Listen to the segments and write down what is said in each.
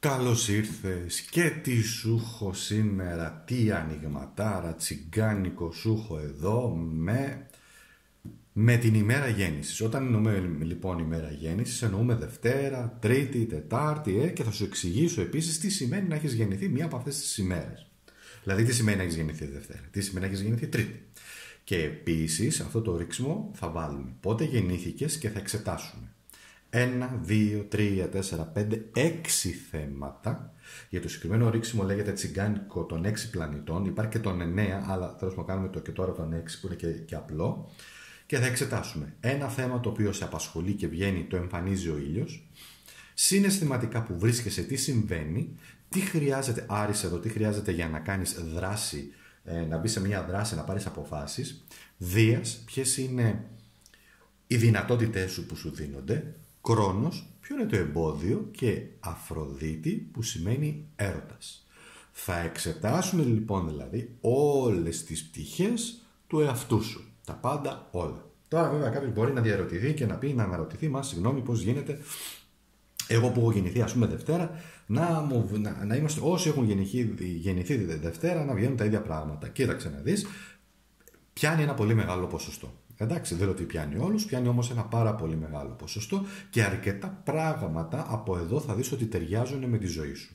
Καλώς ήρθες και τι σου έχω σήμερα, τι ανοιγματάρα τσιγκάνικο σου έχω εδώ με την ημέρα γέννησης. Όταν εννοούμε λοιπόν ημέρα γέννησης εννοούμε Δευτέρα, Τρίτη, Τετάρτη και θα σου εξηγήσω επίσης τι σημαίνει να έχεις γεννηθεί μία από αυτές τις ημέρες. Δηλαδή τι σημαίνει να έχεις γεννηθεί Δευτέρα, τι σημαίνει να έχεις γεννηθεί Τρίτη. Και επίσης αυτό το ρίξιμο θα βάλουμε πότε γεννήθηκες και θα εξετάσουμε 1, 2, 3, 4, 5, 6 θέματα. Για το συγκεκριμένο ρίξιμο λέγεται τσιγκάνικο των 6 πλανητών. Υπάρχει και των 9, αλλά θέλω να κάνουμε το και τώρα των 6 που είναι και απλό. Και θα εξετάσουμε ένα θέμα το οποίο σε απασχολεί και βγαίνει, το εμφανίζει ο ήλιος. Συναισθηματικά που βρίσκεσαι, τι συμβαίνει, τι χρειάζεται, Άρης εδώ, τι χρειάζεται για να κάνεις δράση, να μπει σε μια δράση, να πάρεις αποφάσεις. Δίας, ποιες είναι οι δυνατότητες σου που σου δίνονται. Κρόνος, ποιο είναι το εμπόδιο, και Αφροδίτη που σημαίνει έρωτας. Θα εξετάσουμε λοιπόν δηλαδή όλες τις πτυχές του εαυτού σου. Τα πάντα όλα. Τώρα βέβαια κάποιος μπορεί να διαρωτηθεί και να αναρωτηθεί, μα συγγνώμη πώς γίνεται εγώ που έχω γεννηθεί ας πούμε Δευτέρα να είμαστε όσοι έχουν γεννηθεί Δευτέρα να βγαίνουν τα ίδια πράγματα. Κοίταξε να δεις, πιάνει ένα πολύ μεγάλο ποσοστό. Εντάξει, δεν λέω ότι πιάνει όλους, πιάνει όμως ένα πάρα πολύ μεγάλο ποσοστό και αρκετά πράγματα από εδώ θα δεις ότι ταιριάζουν με τη ζωή σου.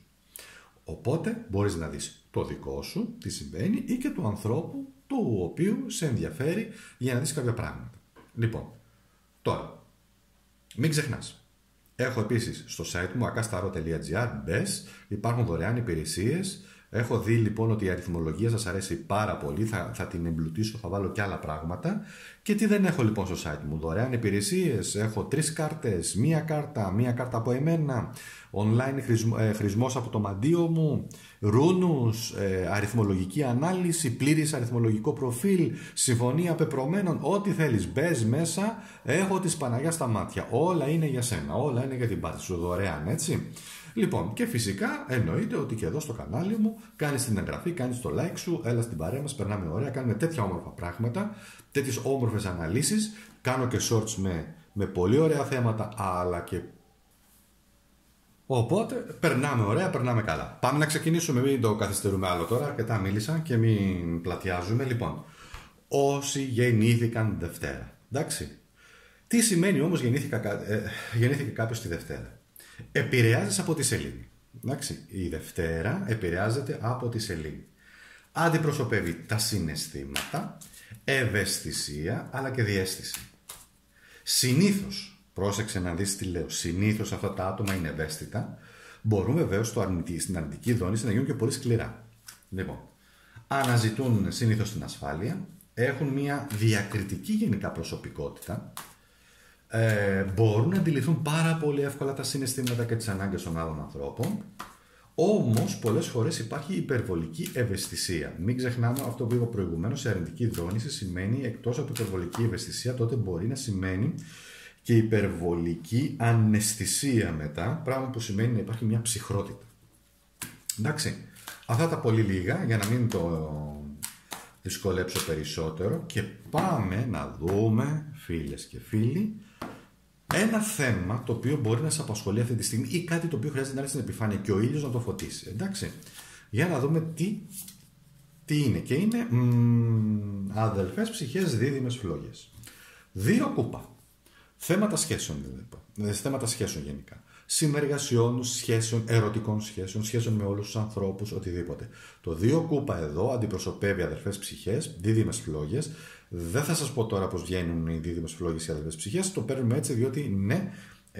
Οπότε μπορείς να δεις το δικό σου, τι συμβαίνει, ή και του ανθρώπου του οποίου σε ενδιαφέρει για να δεις κάποια πράγματα. Λοιπόν, τώρα, μην ξεχνάς. Έχω επίσης στο site μου akastaro.gr, μπες, υπάρχουν δωρεάν υπηρεσίες. Έχω δει λοιπόν ότι η αριθμολογία σας αρέσει πάρα πολύ, θα την εμπλουτίσω, θα βάλω και άλλα πράγματα. Και τι δεν έχω λοιπόν στο site μου, δωρεάν υπηρεσίες, έχω 3 κάρτες, μία κάρτα από εμένα, online χρησμός από το μαντίο μου, ρούνους, αριθμολογική ανάλυση, πλήρης αριθμολογικό προφίλ, συμφωνία πεπρωμένων, ό,τι θέλεις, μπες μέσα, έχω της Παναγιάς στα μάτια, όλα είναι για σένα, όλα είναι για την πάρτι σου, δωρεάν, έτσι. Λοιπόν, και φυσικά εννοείται ότι και εδώ στο κανάλι μου κάνεις την εγγραφή, κάνεις το like σου, έλα στην παρέα μας, περνάμε ωραία, κάνουμε τέτοια όμορφα πράγματα, τέτοιες όμορφες αναλύσεις, κάνω και shorts με πολύ ωραία θέματα, αλλά και... Οπότε, περνάμε ωραία, περνάμε καλά. Πάμε να ξεκινήσουμε, μην το καθυστερούμε άλλο τώρα, αρκετά μίλησα και μην πλατιάζουμε. Λοιπόν, όσοι γεννήθηκαν Δευτέρα, εντάξει. Τι σημαίνει όμως γεννήθηκε κάποιος τη Δευτέρα? Επηρεάζεσαι από τη σελήνη. Εντάξει, η Δευτέρα επηρεάζεται από τη σελήνη. Αντιπροσωπεύει τα συναισθήματα, ευαισθησία αλλά και διαίσθηση. Συνήθως, πρόσεξε να δεις τι λέω, συνήθως αυτά τα άτομα είναι ευαίσθητα, μπορούν βεβαίως στην αρνητική δόνηση να γίνουν και πολύ σκληρά. Λοιπόν, αναζητούν συνήθως την ασφάλεια, έχουν μια διακριτική γενικά προσωπικότητα, μπορούν να αντιληφθούν πάρα πολύ εύκολα τα συναισθήματα και τις ανάγκες των άλλων ανθρώπων, όμως πολλές φορές υπάρχει υπερβολική ευαισθησία. Μην ξεχνάμε αυτό που είπα προηγουμένως, σε αρνητική δόνηση σημαίνει εκτός από υπερβολική ευαισθησία, τότε μπορεί να σημαίνει και υπερβολική αναισθησία μετά, πράγμα που σημαίνει να υπάρχει μια ψυχρότητα. Εντάξει, αυτά τα πολύ λίγα για να μην το δυσκολέψω περισσότερο και πάμε να δούμε, φίλες και φίλοι, ένα θέμα το οποίο μπορεί να σε απασχολεί αυτή τη στιγμή ή κάτι το οποίο χρειάζεται να έρθει στην επιφάνεια και ο ήλιος να το φωτίσει. Εντάξει, για να δούμε τι είναι. Και είναι αδελφές ψυχές δίδυμες φλόγες. 2 κούπα. Θέματα σχέσεων δηλαδή. Θέματα σχέσεων γενικά. Συνεργασιών, σχέσεων, ερωτικών σχέσεων, σχέσεων με όλους τους ανθρώπους, οτιδήποτε. Το 2 κούπα εδώ αντιπροσωπεύει αδελφές ψυχές, δίδυμες φλόγες. Δεν θα σας πω τώρα πώς βγαίνουν οι δίδυμες φλόγες και οι αδελφές ψυχές. Το παίρνουμε έτσι διότι ναι,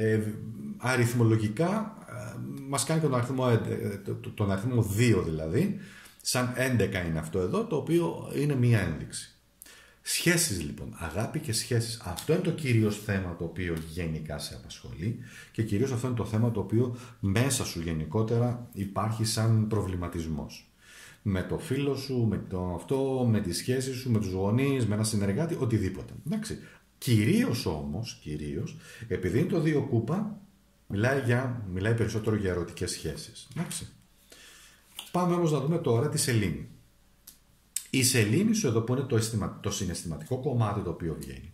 αριθμολογικά μας κάνει τον αριθμό 2 δηλαδή. Σαν 11 είναι αυτό εδώ, το οποίο είναι μία ένδειξη. Σχέσεις λοιπόν, αγάπη και σχέσεις. Αυτό είναι το κυρίως θέμα το οποίο γενικά σε απασχολεί και κυρίως αυτό είναι το θέμα το οποίο μέσα σου γενικότερα υπάρχει σαν προβληματισμός. Με το φίλο σου, με τη σχέση σου, με τους γονείς, με ένα συνεργάτη, οτιδήποτε. Εντάξει. Κυρίως όμως, επειδή είναι το 2 κούπα, μιλάει περισσότερο για ερωτικές σχέσεις. Εντάξει. Πάμε όμως να δούμε τώρα τη σελήνη. Η σελήνη σου εδώ που είναι το συναισθηματικό κομμάτι το οποίο βγαίνει.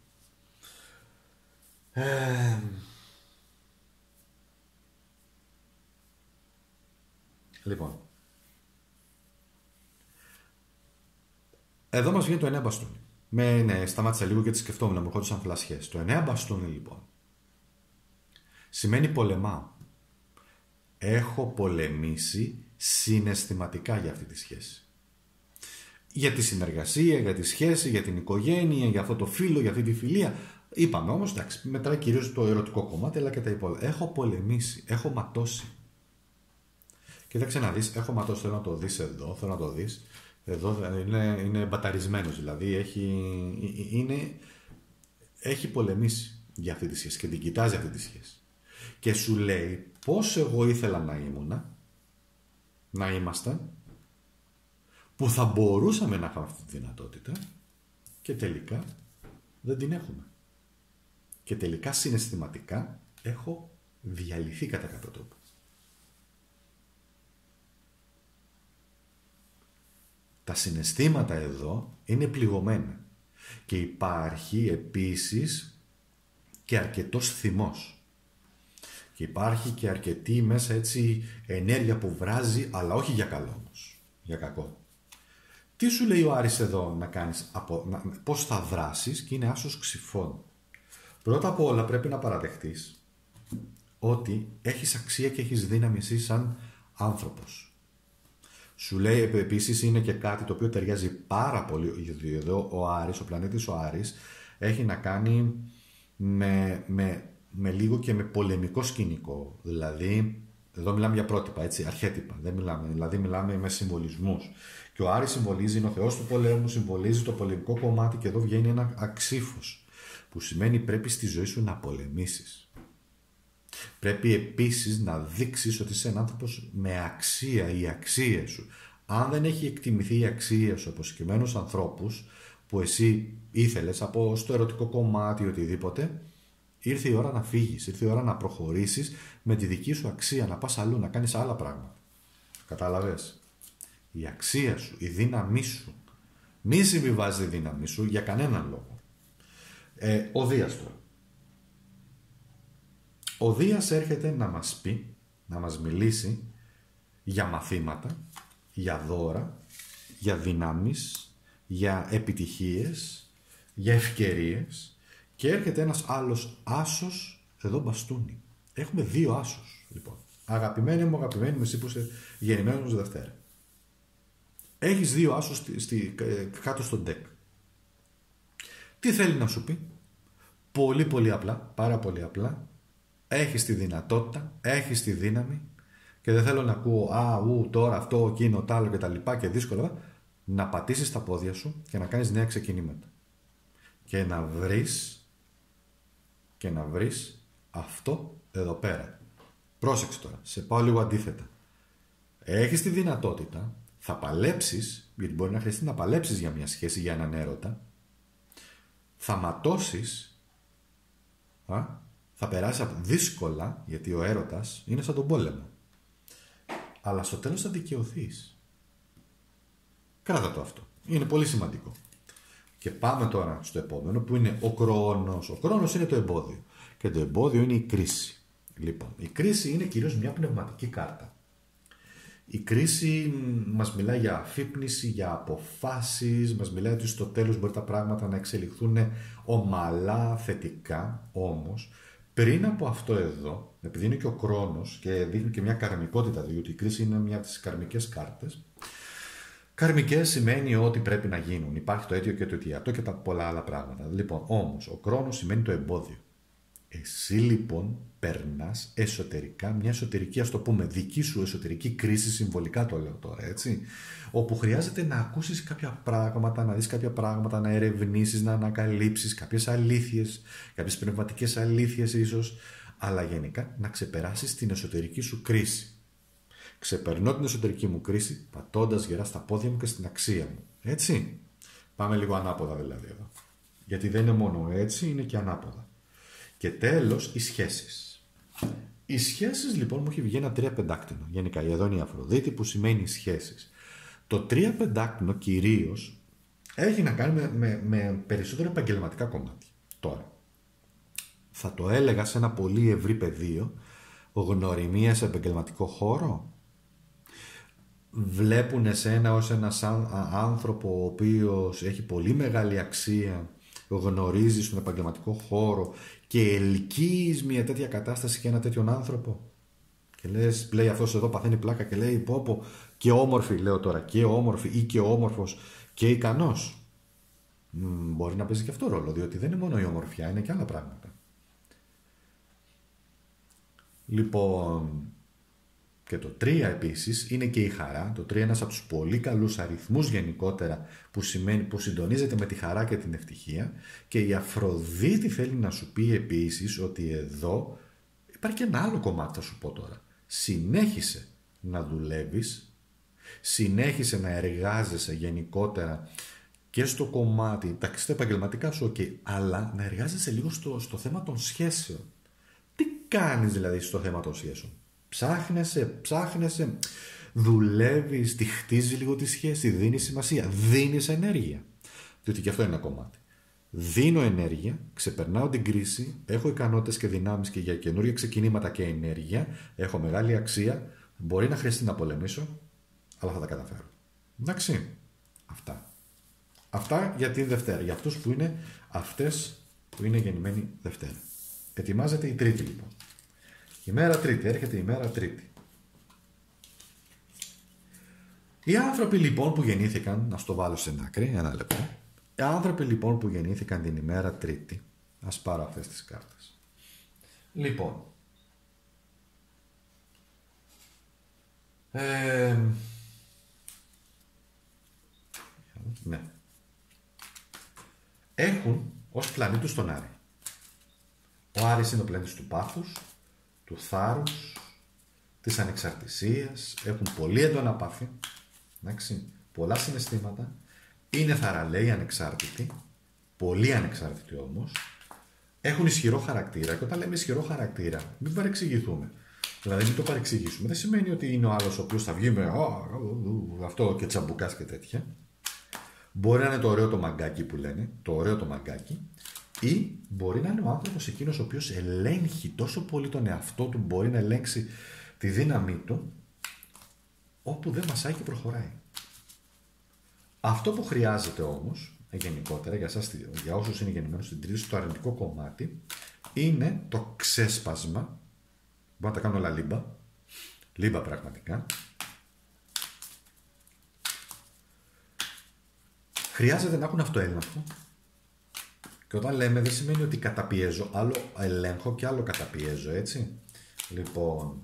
Λοιπόν, εδώ μας βγαίνει το 9 μπαστούνι. Ναι, σταμάτησα λίγο και τη σκεφτόμουν, μου ερχόντουσαν φλασιές. Το 9 μπαστούνι λοιπόν σημαίνει πολεμάω. Έχω πολεμήσει συναισθηματικά για αυτή τη σχέση. Για τη συνεργασία, για τη σχέση, για την οικογένεια, για αυτό το φίλο, για αυτή τη φιλία. Είπαμε όμως, εντάξει, μετράει κυρίως το ερωτικό κομμάτι, αλλά και τα υπόλοιπα. Έχω πολεμήσει, έχω ματώσει. Κοίταξε να δεις, έχω ματώσει, θέλω να το δεις εδώ, θέλω να το δεις. Εδώ είναι μπαταρισμένος, δηλαδή έχει πολεμήσει για αυτή τη σχέση και την κοιτάζει αυτή τη σχέση. Και σου λέει πώς εγώ ήθελα να ήμουνα, να ήμασταν, που θα μπορούσαμε να έχουμε αυτή τη δυνατότητα και τελικά δεν την έχουμε. Και τελικά συναισθηματικά έχω διαλυθεί κατά κάποιο τρόπο. Τα συναισθήματα εδώ είναι πληγωμένα και υπάρχει επίσης και αρκετός θυμός. Και υπάρχει και αρκετή μέσα έτσι ενέργεια που βράζει, αλλά όχι για καλό όμως, για κακό. Τι σου λέει ο Άρης εδώ να κάνεις, πώς θα δράσεις, και είναι άσος ξυφών. Πρώτα απ' όλα πρέπει να παραδεχτείς ότι έχεις αξία και έχεις δύναμη εσύ σαν άνθρωπος. Σου λέει επίσης είναι και κάτι το οποίο ταιριάζει πάρα πολύ, γιατί εδώ ο Άρης, ο πλανήτης ο Άρης, έχει να κάνει με λίγο και με πολεμικό σκηνικό. Δηλαδή, εδώ μιλάμε για πρότυπα, έτσι, αρχέτυπα. Δεν μιλάμε, δηλαδή μιλάμε με συμβολισμούς. Και ο Άρης συμβολίζει, είναι ο θεός του πολέμου, συμβολίζει το πολεμικό κομμάτι και εδώ βγαίνει ένα αξίφος, που σημαίνει πρέπει στη ζωή σου να πολεμήσεις. Πρέπει επίσης να δείξεις ότι είσαι ένας άνθρωπος με αξία, η αξία σου. Αν δεν έχει εκτιμηθεί η αξία σου από συγκεκριμένους ανθρώπους που εσύ ήθελες, από στο ερωτικό κομμάτι, οτιδήποτε, ήρθε η ώρα να φύγεις, ήρθε η ώρα να προχωρήσεις με τη δική σου αξία, να πας αλλού, να κάνεις άλλα πράγματα. Κατάλαβες? Η αξία σου, η δύναμή σου. Μη συμβιβάζεις τη δύναμή σου για κανέναν λόγο. Ο Δίας τώρα. Ο Δίας έρχεται να μας πει, να μας μιλήσει για μαθήματα, για δώρα, για δυνάμεις, για επιτυχίες, για ευκαιρίες, και έρχεται ένας άλλος άσος εδώ μπαστούνι. Έχουμε δύο άσους λοιπόν. Αγαπημένοι μου, αγαπημένοι μου, εσύ που είσαι γεννημένος Δευτέρα. Έχεις δύο άσους κάτω στο ντεκ. Τι θέλει να σου πει? Πολύ πολύ απλά, πάρα πολύ απλά. Έχεις τη δυνατότητα, έχεις τη δύναμη, και δεν θέλω να ακούω τώρα αυτό, εκείνο, τ' άλλο και τα λοιπά και δύσκολα, να πατήσεις τα πόδια σου και να κάνεις νέα ξεκινήματα. Και να βρεις αυτό εδώ πέρα. Πρόσεξε τώρα, σε πάω λίγο αντίθετα. Έχεις τη δυνατότητα, θα παλέψεις, γιατί μπορεί να χρειαστεί να παλέψεις για μια σχέση, για έναν έρωτα, θα ματώσεις, θα περάσει δύσκολα, γιατί ο έρωτας είναι σαν τον πόλεμο. Αλλά στο τέλος θα δικαιωθείς. Κράτα το αυτό. Είναι πολύ σημαντικό. Και πάμε τώρα στο επόμενο, που είναι ο Κρόνος. Ο Κρόνος είναι το εμπόδιο. Και το εμπόδιο είναι η κρίση. Λοιπόν, η κρίση είναι κυρίως μια πνευματική κάρτα. Η κρίση μας μιλάει για αφύπνιση, για αποφάσεις, μας μιλάει ότι στο τέλος μπορεί τα πράγματα να εξελιχθούν ομαλά, θετικά, όμως πριν από αυτό εδώ, επειδή είναι και ο Κρόνος και δείχνει και μια καρμικότητα, διότι η κρίση είναι μια από τις καρμικές κάρτες. Καρμικές σημαίνει ότι πρέπει να γίνουν. Υπάρχει το αίτιο και το αιτιατό και τα πολλά άλλα πράγματα. Λοιπόν, όμως, ο Κρόνος σημαίνει το εμπόδιο. Εσύ λοιπόν περνάς εσωτερικά μια εσωτερική, ας το πούμε, δική σου εσωτερική κρίση, συμβολικά το λέω τώρα, έτσι, όπου χρειάζεται να ακούσεις κάποια πράγματα, να δεις κάποια πράγματα, να ερευνήσεις, να ανακαλύψεις κάποιες αλήθειες, κάποιες πνευματικές αλήθειες ίσως, αλλά γενικά να ξεπεράσεις την εσωτερική σου κρίση. Ξεπερνώ την εσωτερική μου κρίση πατώντας γερά στα πόδια μου και στην αξία μου. Έτσι. Πάμε λίγο ανάποδα δηλαδή εδώ. Γιατί δεν είναι μόνο έτσι, είναι και ανάποδα. Και τέλος, οι σχέσεις. Οι σχέσεις λοιπόν μου έχει βγει ένα 3 πεντάκτηνο. Γενικά εδώ είναι η Αφροδίτη που σημαίνει σχέσεις. Το 3 πεντάκτηνο κυρίως έχει να κάνει με περισσότερο επαγγελματικά κομμάτια. Τώρα, θα το έλεγα σε ένα πολύ ευρύ πεδίο, γνωριμία σε επαγγελματικό χώρο. βλέπουν εσένα ως ένας άνθρωπο ο οποίος έχει πολύ μεγάλη αξία, γνωρίζει στον επαγγελματικό χώρο και ελκύεις μια τέτοια κατάσταση και ένα τέτοιον άνθρωπο και λες, λέει αυτός εδώ παθαίνει πλάκα και λέει πω και όμορφη, λέω τώρα, και όμορφη ή και όμορφος και ικανός. Μπορεί να παίζει και αυτό ρόλο, διότι δεν είναι μόνο η ομορφιά, είναι και άλλα πράγματα. Λοιπόν, και το 3 επίσης είναι και η χαρά. Το 3 είναι ένας από τους πολύ καλούς αριθμούς γενικότερα που συντονίζεται με τη χαρά και την ευτυχία, και η Αφροδίτη θέλει να σου πει επίσης ότι εδώ υπάρχει και ένα άλλο κομμάτι, θα σου πω τώρα. Συνέχισε να δουλεύεις, συνέχισε να εργάζεσαι γενικότερα και στο κομμάτι, εντάξει, τα επαγγελματικά σου, αλλά να εργάζεσαι λίγο στο θέμα των σχέσεων. Τι κάνεις δηλαδή στο θέμα των σχέσεων? Ψάχνεσαι, δουλεύεις, τη χτίζεις λίγο τη σχέση, δίνεις σημασία, δίνεις ενέργεια. Διότι και αυτό είναι ένα κομμάτι. Δίνω ενέργεια, ξεπερνάω την κρίση, έχω ικανότητες και δυνάμεις και για καινούργια ξεκινήματα και ενέργεια, έχω μεγάλη αξία, μπορεί να χρειαστεί να πολεμήσω, αλλά θα τα καταφέρω. Εντάξει, Αυτά για την Δευτέρα, για αυτές που είναι γεννημένοι Δευτέρα. Ετοιμάζεται η Τρίτη λοιπόν. Η μέρα Τρίτη, έρχεται η μέρα Τρίτη. Οι άνθρωποι λοιπόν που γεννήθηκαν, να στο βάλω σε άκρη, ένα λεπτό. Οι άνθρωποι λοιπόν που γεννήθηκαν την ημέρα Τρίτη, ας πάρω αυτές τις κάρτες. Λοιπόν, ναι. Έχουν ως πλανήτους τον Άρη. Ο Άρης είναι ο πλανήτης του πάθους, του θάρρους, της ανεξαρτησίας, έχουν πολύ έντονα πάθη, εντάξει, πολλά συναισθήματα, είναι θαραλέοι, ανεξάρτητοι, πολύ ανεξάρτητοι όμως, έχουν ισχυρό χαρακτήρα, και όταν λέμε ισχυρό χαρακτήρα, μην παρεξηγηθούμε. Δηλαδή μην το παρεξηγήσουμε. Δεν σημαίνει ότι είναι ο άλλος ο οποίος θα βγει με αυτό και τσαμπουκάς και τέτοια. Μπορεί να είναι το ωραίο το μαγκάκι που λένε, το ωραίο το μαγκάκι, ή μπορεί να είναι ο άνθρωπος εκείνος ο οποίος ελέγχει τόσο πολύ τον εαυτό του, μπορεί να ελέγξει τη δύναμή του, όπου δεν μασάει και προχωράει. Αυτό που χρειάζεται όμως, γενικότερα, για όσους είναι γεννημένους στην Τρίτη, το αρνητικό κομμάτι, είναι το ξέσπασμα. Μπορώ να τα κάνω όλα λίμπα πραγματικά. Χρειάζεται να έχουν αυτοέλεγχο. Και όταν λέμε, δεν σημαίνει ότι καταπιέζω, άλλο ελέγχω και άλλο καταπιέζω, έτσι. Λοιπόν,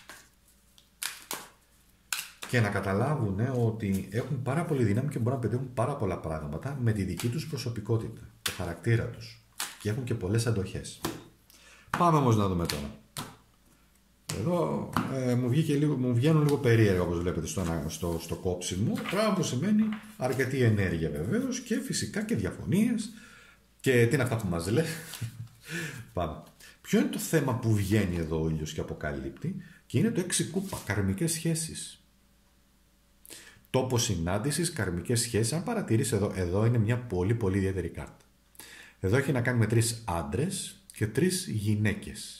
και να καταλάβουν ότι έχουν πάρα πολύ δύναμη και μπορούν να πετύχουν πάρα πολλά πράγματα με τη δική τους προσωπικότητα, το χαρακτήρα τους, και έχουν και πολλές αντοχές. Πάμε όμως να δούμε τώρα. Εδώ μου βγαίνουν λίγο περίεργα, όπως βλέπετε στο κόψιμο, πράγμα που σημαίνει αρκετή ενέργεια βεβαίως και φυσικά και διαφωνίες και τι είναι αυτά που μας λέει. Πάμε. Ποιο είναι το θέμα που βγαίνει εδώ ο ήλιος και αποκαλύπτει? Και είναι το 6 κούπα, καρμικές σχέσεις. Τόπο συνάντησης, καρμικές σχέσεις. Αν παρατηρείς εδώ είναι μια πολύ πολύ ιδιαίτερη κάρτα. Εδώ έχει να κάνει με 3 άντρες και 3 γυναίκες.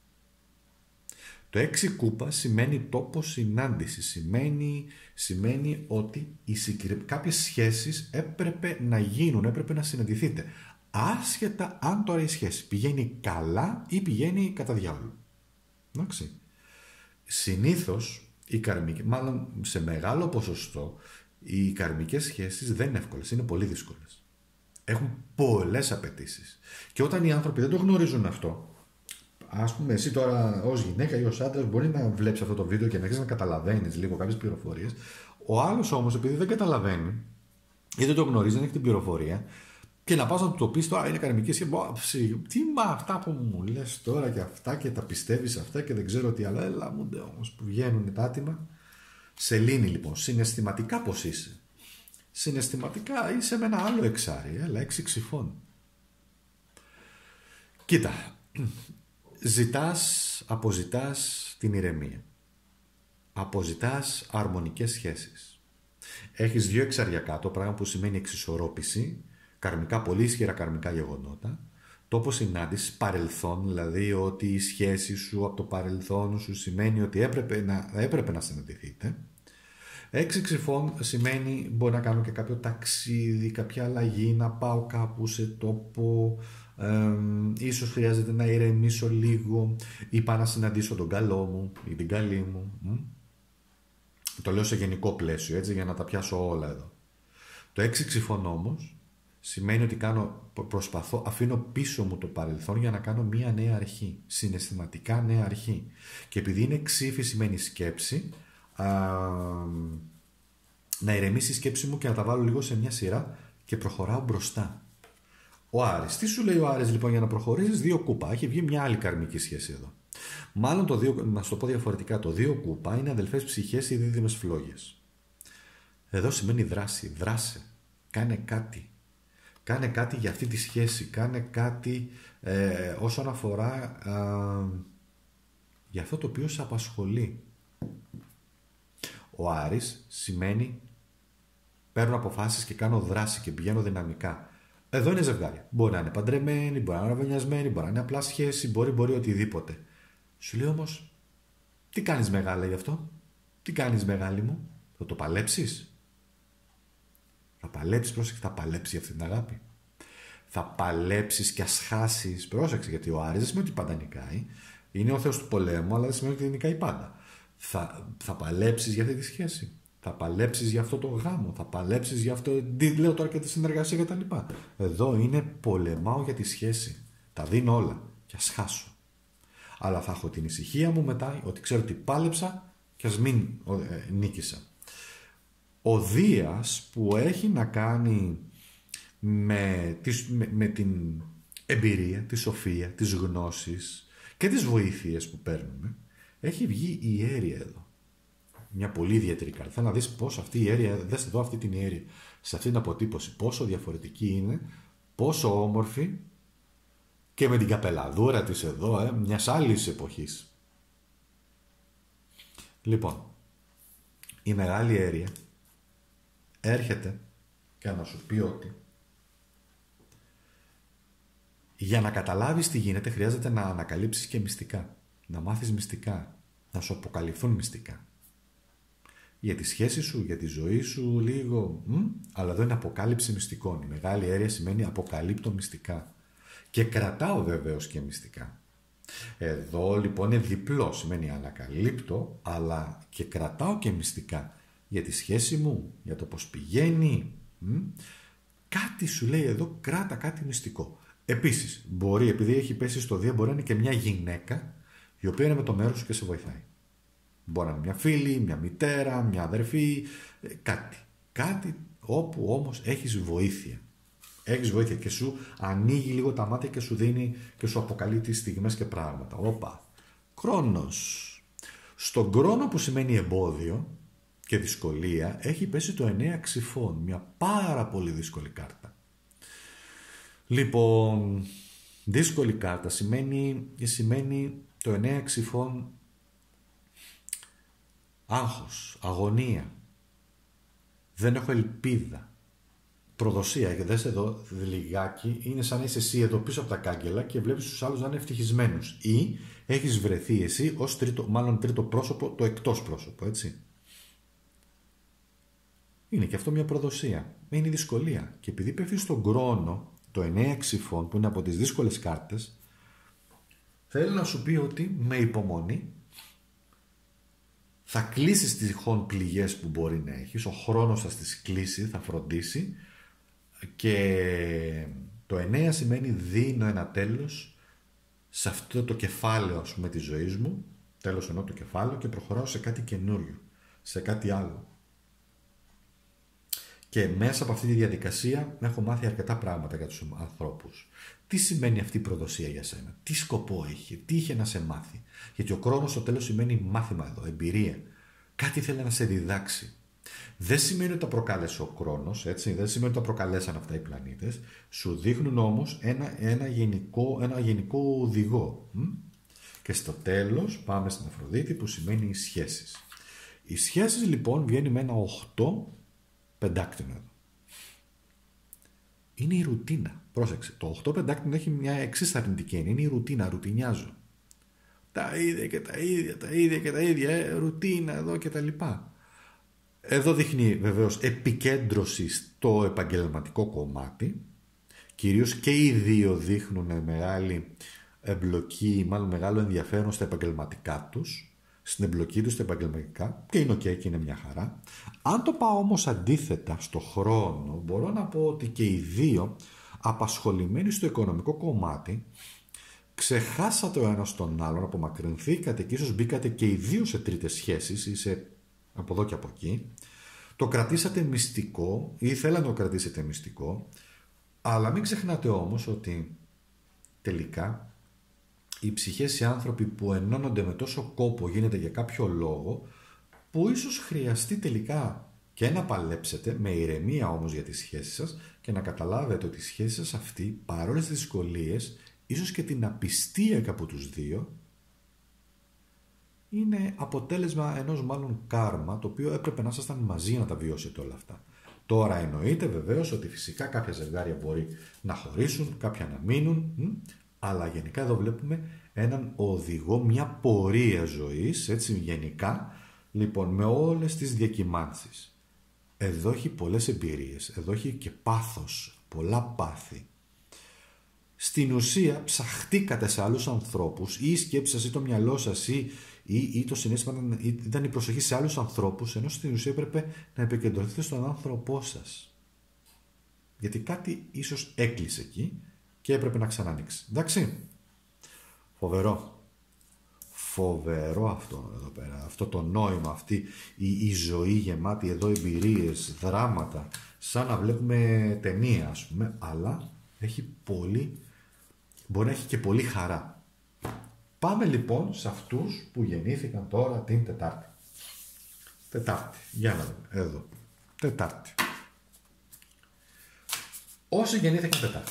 Το 6 κούπα σημαίνει τόπο συνάντηση. Σημαίνει ότι κάποιες σχέσεις έπρεπε να γίνουν, έπρεπε να συναντηθείτε. Άσχετα αν τώρα η σχέση πηγαίνει καλά ή πηγαίνει κατά διάολο. Εντάξει. Συνήθως, μάλλον σε μεγάλο ποσοστό, οι καρμικές σχέσεις δεν είναι εύκολες, είναι πολύ δύσκολες. Έχουν πολλές απαιτήσεις. Και όταν οι άνθρωποι δεν το γνωρίζουν αυτό, ας πούμε, εσύ τώρα ως γυναίκα ή ως άντρας μπορεί να βλέπεις αυτό το βίντεο και να αρχίσεις να καταλαβαίνεις λίγο κάποιες πληροφορίες. Ο άλλος όμως, επειδή δεν καταλαβαίνει ή δεν το γνωρίζει, δεν έχει την πληροφορία, και να πας να του το πεις τώρα είναι καρμική σχέση. Τι μα αυτά που μου λες τώρα και αυτά και τα πιστεύεις αυτά και δεν ξέρω τι άλλα. Έλα μου ντε όμως που βγαίνουν τα άτομα. Σελήνη λοιπόν, συναισθηματικά πώς είσαι? Συναισθηματικά είσαι με ένα άλλο εξάρι, 6 ξυφών. Κοίτα. Αποζητάς την ηρεμία. Αποζητάς αρμονικές σχέσεις. Έχεις 2 εξαριακά, το πράγμα που σημαίνει εξισορρόπηση, καρμικά, πολύ ισχυρά καρμικά γεγονότα. Τόπο συνάντησης, παρελθόν, δηλαδή ότι η σχέση σου από το παρελθόν σου σημαίνει ότι έπρεπε να συναντηθείτε. 6 ξυφών σημαίνει μπορεί να κάνω και κάποιο ταξίδι, κάποια αλλαγή, να πάω κάπου σε τόπο, ίσως χρειάζεται να ηρεμήσω λίγο ή πάω να συναντήσω τον καλό μου ή την καλή μου. Το λέω σε γενικό πλαίσιο, έτσι, για να τα πιάσω όλα εδώ. Το 6 ξυφών όμως σημαίνει ότι προσπαθώ, αφήνω πίσω μου το παρελθόν για να κάνω μία νέα αρχή, συναισθηματικά νέα αρχή. Και επειδή είναι ξύφη σημαίνει σκέψη, να ηρεμήσει η σκέψη μου και να τα βάλω λίγο σε μια σειρά και προχωράω μπροστά. Ο Άρης. Τι σου λέει ο Άρης λοιπόν για να προχωρήσεις? 2 κούπα. Έχει βγει μια άλλη καρμική σχέση εδώ. Μάλλον να σου το πω διαφορετικά, το 2 κούπα είναι αδελφές ψυχές ή δίδυμες φλόγες. Εδώ σημαίνει δράση. Δράσε. Κάνε κάτι. Κάνε κάτι για αυτή τη σχέση. Κάνε κάτι όσον αφορά για αυτό το οποίο σε απασχολεί. Ο Άρης σημαίνει παίρνω αποφάσεις και κάνω δράση και πηγαίνω δυναμικά. Εδώ είναι ζευγάρι. Μπορεί να είναι παντρεμένοι, μπορεί να είναι αραβωνιασμένοι, μπορεί να είναι απλά σχέση, μπορεί οτιδήποτε. Σου λέει όμως, τι κάνεις μεγάλα γι' αυτό? Τι κάνεις μεγάλη μου? Θα το παλέψεις? Θα παλέψεις, πρόσεξε, θα παλέψεις για αυτή την αγάπη. Θα παλέψεις και ας χάσεις. Πρόσεξε, γιατί ο Άρης δεν σημαίνει ότι πάντα νικάει. Είναι ο Θεός του πολέμου, αλλά δεν σημαίνει ότι νικάει πάντα. Θα παλέψεις για αυτή τη σχέση. Θα παλέψεις για αυτό το γάμο. Θα παλέψεις για αυτό. Λέω τώρα και τη συνεργασία κτλ. Εδώ είναι πολεμάω για τη σχέση. Τα δίνω όλα και ας χάσω. Αλλά θα έχω την ησυχία μου μετά ότι ξέρω ότι πάλεψα και ας μην νίκησα. Ο Δίας που έχει να κάνει με την εμπειρία, τη σοφία, τις γνώσεις και τις βοήθειες που παίρνουμε, έχει βγει η ιέρια εδώ. Μια πολύ ιδιαίτερη κάρτα. Θέλω να δεις πώς αυτή η ιέρια, δες εδώ αυτή την ιέρια, σε αυτή την αποτύπωση, πόσο διαφορετική είναι, πόσο όμορφη και με την καπελαδούρα της εδώ, μιας άλλης εποχής. Λοιπόν, η μεγάλη ιέρια έρχεται και να σου πει ότι για να καταλάβεις τι γίνεται χρειάζεται να ανακαλύψεις και μυστικά. Να μάθεις μυστικά. Να σου αποκαλυφθούν μυστικά. Για τη σχέση σου, για τη ζωή σου λίγο. Αλλά εδώ είναι αποκάλυψη μυστικών. Η μεγάλη αίρια σημαίνει αποκαλύπτω μυστικά. Και κρατάω βεβαίως και μυστικά. Εδώ λοιπόν είναι διπλό. Σημαίνει ανακαλύπτω αλλά και κρατάω και μυστικά. Για τη σχέση μου, για το πώς πηγαίνει. Κάτι σου λέει εδώ, κράτα κάτι μυστικό. Επίσης, μπορεί, επειδή έχει πέσει στο Δία, μπορεί να είναι και μια γυναίκα η οποία είναι με το μέρος σου και σε βοηθάει. Μπορεί να είναι μια φίλη, μια μητέρα, μια αδερφή, κάτι. Κάτι όπου όμως έχεις βοήθεια. Έχεις βοήθεια και σου ανοίγει λίγο τα μάτια και σου δίνει και σου αποκαλύπτει στιγμές και πράγματα. Όπα. Χρόνος. Στον χρόνο που σημαίνει εμπόδιο και δυσκολία έχει πέσει το 9 ξυφών. Μια πάρα πολύ δύσκολη κάρτα. Λοιπόν, δύσκολη κάρτα σημαίνει το 9 ξυφών άγχος, αγωνία. Δεν έχω ελπίδα. Προδοσία. Και δες εδώ λιγάκι, είναι σαν να είσαι εσύ εδώ πίσω από τα κάγκελα και βλέπεις τους άλλους να είναι ευτυχισμένους. Ή έχεις βρεθεί εσύ ως τρίτο πρόσωπο, το εκτός πρόσωπο, έτσι. Είναι και αυτό μια προδοσία. Είναι δυσκολία. Και επειδή πέφτει στον χρόνο, το 9 ξυφών που είναι από τις δύσκολες κάρτες, θέλει να σου πει ότι με υπομονή θα κλείσεις τις τυχόν πληγές που μπορεί να έχεις, ο χρόνος θα τις κλείσει, θα φροντίσει και το 9 σημαίνει δίνω ένα τέλος σε αυτό το κεφάλαιο ας πούμε της ζωής μου, τέλος εννοώ το κεφάλαιο και προχωράω σε κάτι καινούριο, σε κάτι άλλο. Και μέσα από αυτή τη διαδικασία έχω μάθει αρκετά πράγματα για τους ανθρώπους. Τι σημαίνει αυτή η προδοσία για σένα, τι σκοπό είχε, τι είχε να σε μάθει. Γιατί ο χρόνος στο τέλος σημαίνει μάθημα εδώ, εμπειρία. Κάτι θέλει να σε διδάξει. Δεν σημαίνει ότι τα προκάλεσε ο χρόνος, έτσι, δεν σημαίνει ότι τα προκαλέσαν αυτά οι πλανήτες. Σου δείχνουν όμως ένα γενικό οδηγό. Και στο τέλος πάμε στην Αφροδίτη που σημαίνει οι σχέσεις. Οι σχέσεις λοιπόν βγαίνει με ένα 8 πεντάκτηνο εδώ. Είναι η ρουτίνα. Πρόσεξε, το 8 πεντάκτηνο έχει μια εξής αρνητική έννοια. Είναι η ρουτίνα, ρουτινιάζω. Τα ίδια και τα ίδια, ρουτίνα εδώ και τα λοιπά. Εδώ δείχνει βεβαίως επικέντρωση στο επαγγελματικό κομμάτι. Κυρίως και οι δύο δείχνουν μεγάλη εμπλοκή, μάλλον μεγάλο ενδιαφέρον στα επαγγελματικά τους, στην εμπλοκή τους στα επαγγελματικά, και είναι ok και είναι μια χαρά. Αν το πάω όμως αντίθετα στο χρόνο, μπορώ να πω ότι και οι δύο απασχολημένοι στο οικονομικό κομμάτι ξεχάσατε ο ένας τον άλλον, απομακρυνθήκατε και ίσως μπήκατε και οι δύο σε τρίτες σχέσεις ή σε από εδώ και από εκεί. Το κρατήσατε μυστικό ή θέλατε να το κρατήσετε μυστικό, αλλά μην ξεχνάτε όμως ότι τελικά οι ψυχές, οι άνθρωποι που ενώνονται με τόσο κόπο γίνεται για κάποιο λόγο που ίσως χρειαστεί τελικά και να παλέψετε με ηρεμία όμως για τις σχέσεις σας και να καταλάβετε ότι η σχέση σας αυτή, παρόλες τις δυσκολίες, ίσως και την απιστία και από τους δύο, είναι αποτέλεσμα ενός μάλλον κάρμα, το οποίο έπρεπε να ήσασταν μαζί για να τα βιώσετε όλα αυτά. Τώρα εννοείται βεβαίως ότι φυσικά κάποια ζευγάρια μπορεί να χωρίσουν, κάποια να μείνουν, αλλά γενικά εδώ βλέπουμε έναν οδηγό, μια πορεία ζωής, έτσι γενικά, λοιπόν, με όλες τις διακυμάνσεις. Εδώ έχει πολλές εμπειρίες, εδώ έχει και πάθος, πολλά πάθη. Στην ουσία ψαχτήκατε σε άλλους ανθρώπους, ή η σκέψη σας ή το μυαλό σας ή το συναίσθημα ήταν η προσοχή σε άλλους ανθρώπους, ενώ στην ουσία έπρεπε να επικεντρωθείτε στον άνθρωπό σας. Γιατί κάτι ίσως έκλεισε εκεί και έπρεπε να ξανανοίξει. Εντάξει. Φοβερό. Φοβερό αυτό εδώ πέρα. Αυτό το νόημα, αυτή η ζωή γεμάτη εδώ εμπειρίες, δράματα, σαν να βλέπουμε ταινία ας πούμε, αλλά έχει πολύ, μπορεί να έχει και πολύ χαρά. Πάμε λοιπόν σε αυτούς που γεννήθηκαν τώρα την Τετάρτη. Τετάρτη, για να δούμε, εδώ. Τετάρτη. Όσοι γεννήθηκαν Τετάρτη,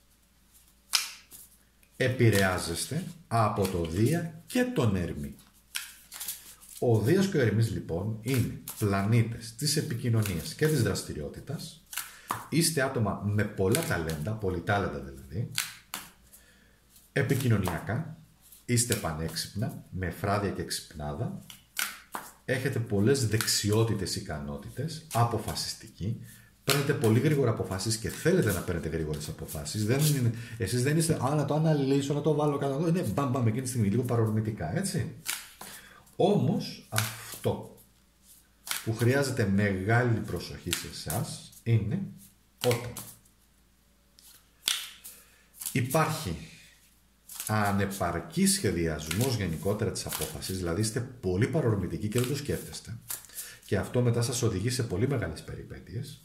επηρεάζεστε από το Δία και τον Ερμή. Ο Δίας και ο Ερμής λοιπόν είναι πλανήτες της επικοινωνίας και της δραστηριότητας. Είστε άτομα με πολλά ταλέντα, πολυτάλεντα δηλαδή, επικοινωνιακά, είστε πανέξυπνα, με φράδια και ξυπνάδα, έχετε πολλές δεξιότητες, ικανότητες, αποφασιστικοί, παίρνετε πολύ γρήγορα αποφάσεις και θέλετε να παίρνετε γρήγορες αποφάσεις. Εσείς δεν είστε, να το αναλύσω, να το βάλω κάτω εδώ, είναι μπαμ εκείνη τη στιγμή, λίγο παρορμητικά, έτσι. Όμως αυτό που χρειάζεται μεγάλη προσοχή σε εσάς είναι όταν υπάρχει ανεπαρκή σχεδιασμός γενικότερα της απόφασης, δηλαδή είστε πολύ παρορμητικοί και δεν το σκέφτεστε και αυτό μετά σας οδηγεί σε πολύ μεγάλες περιπέτειες.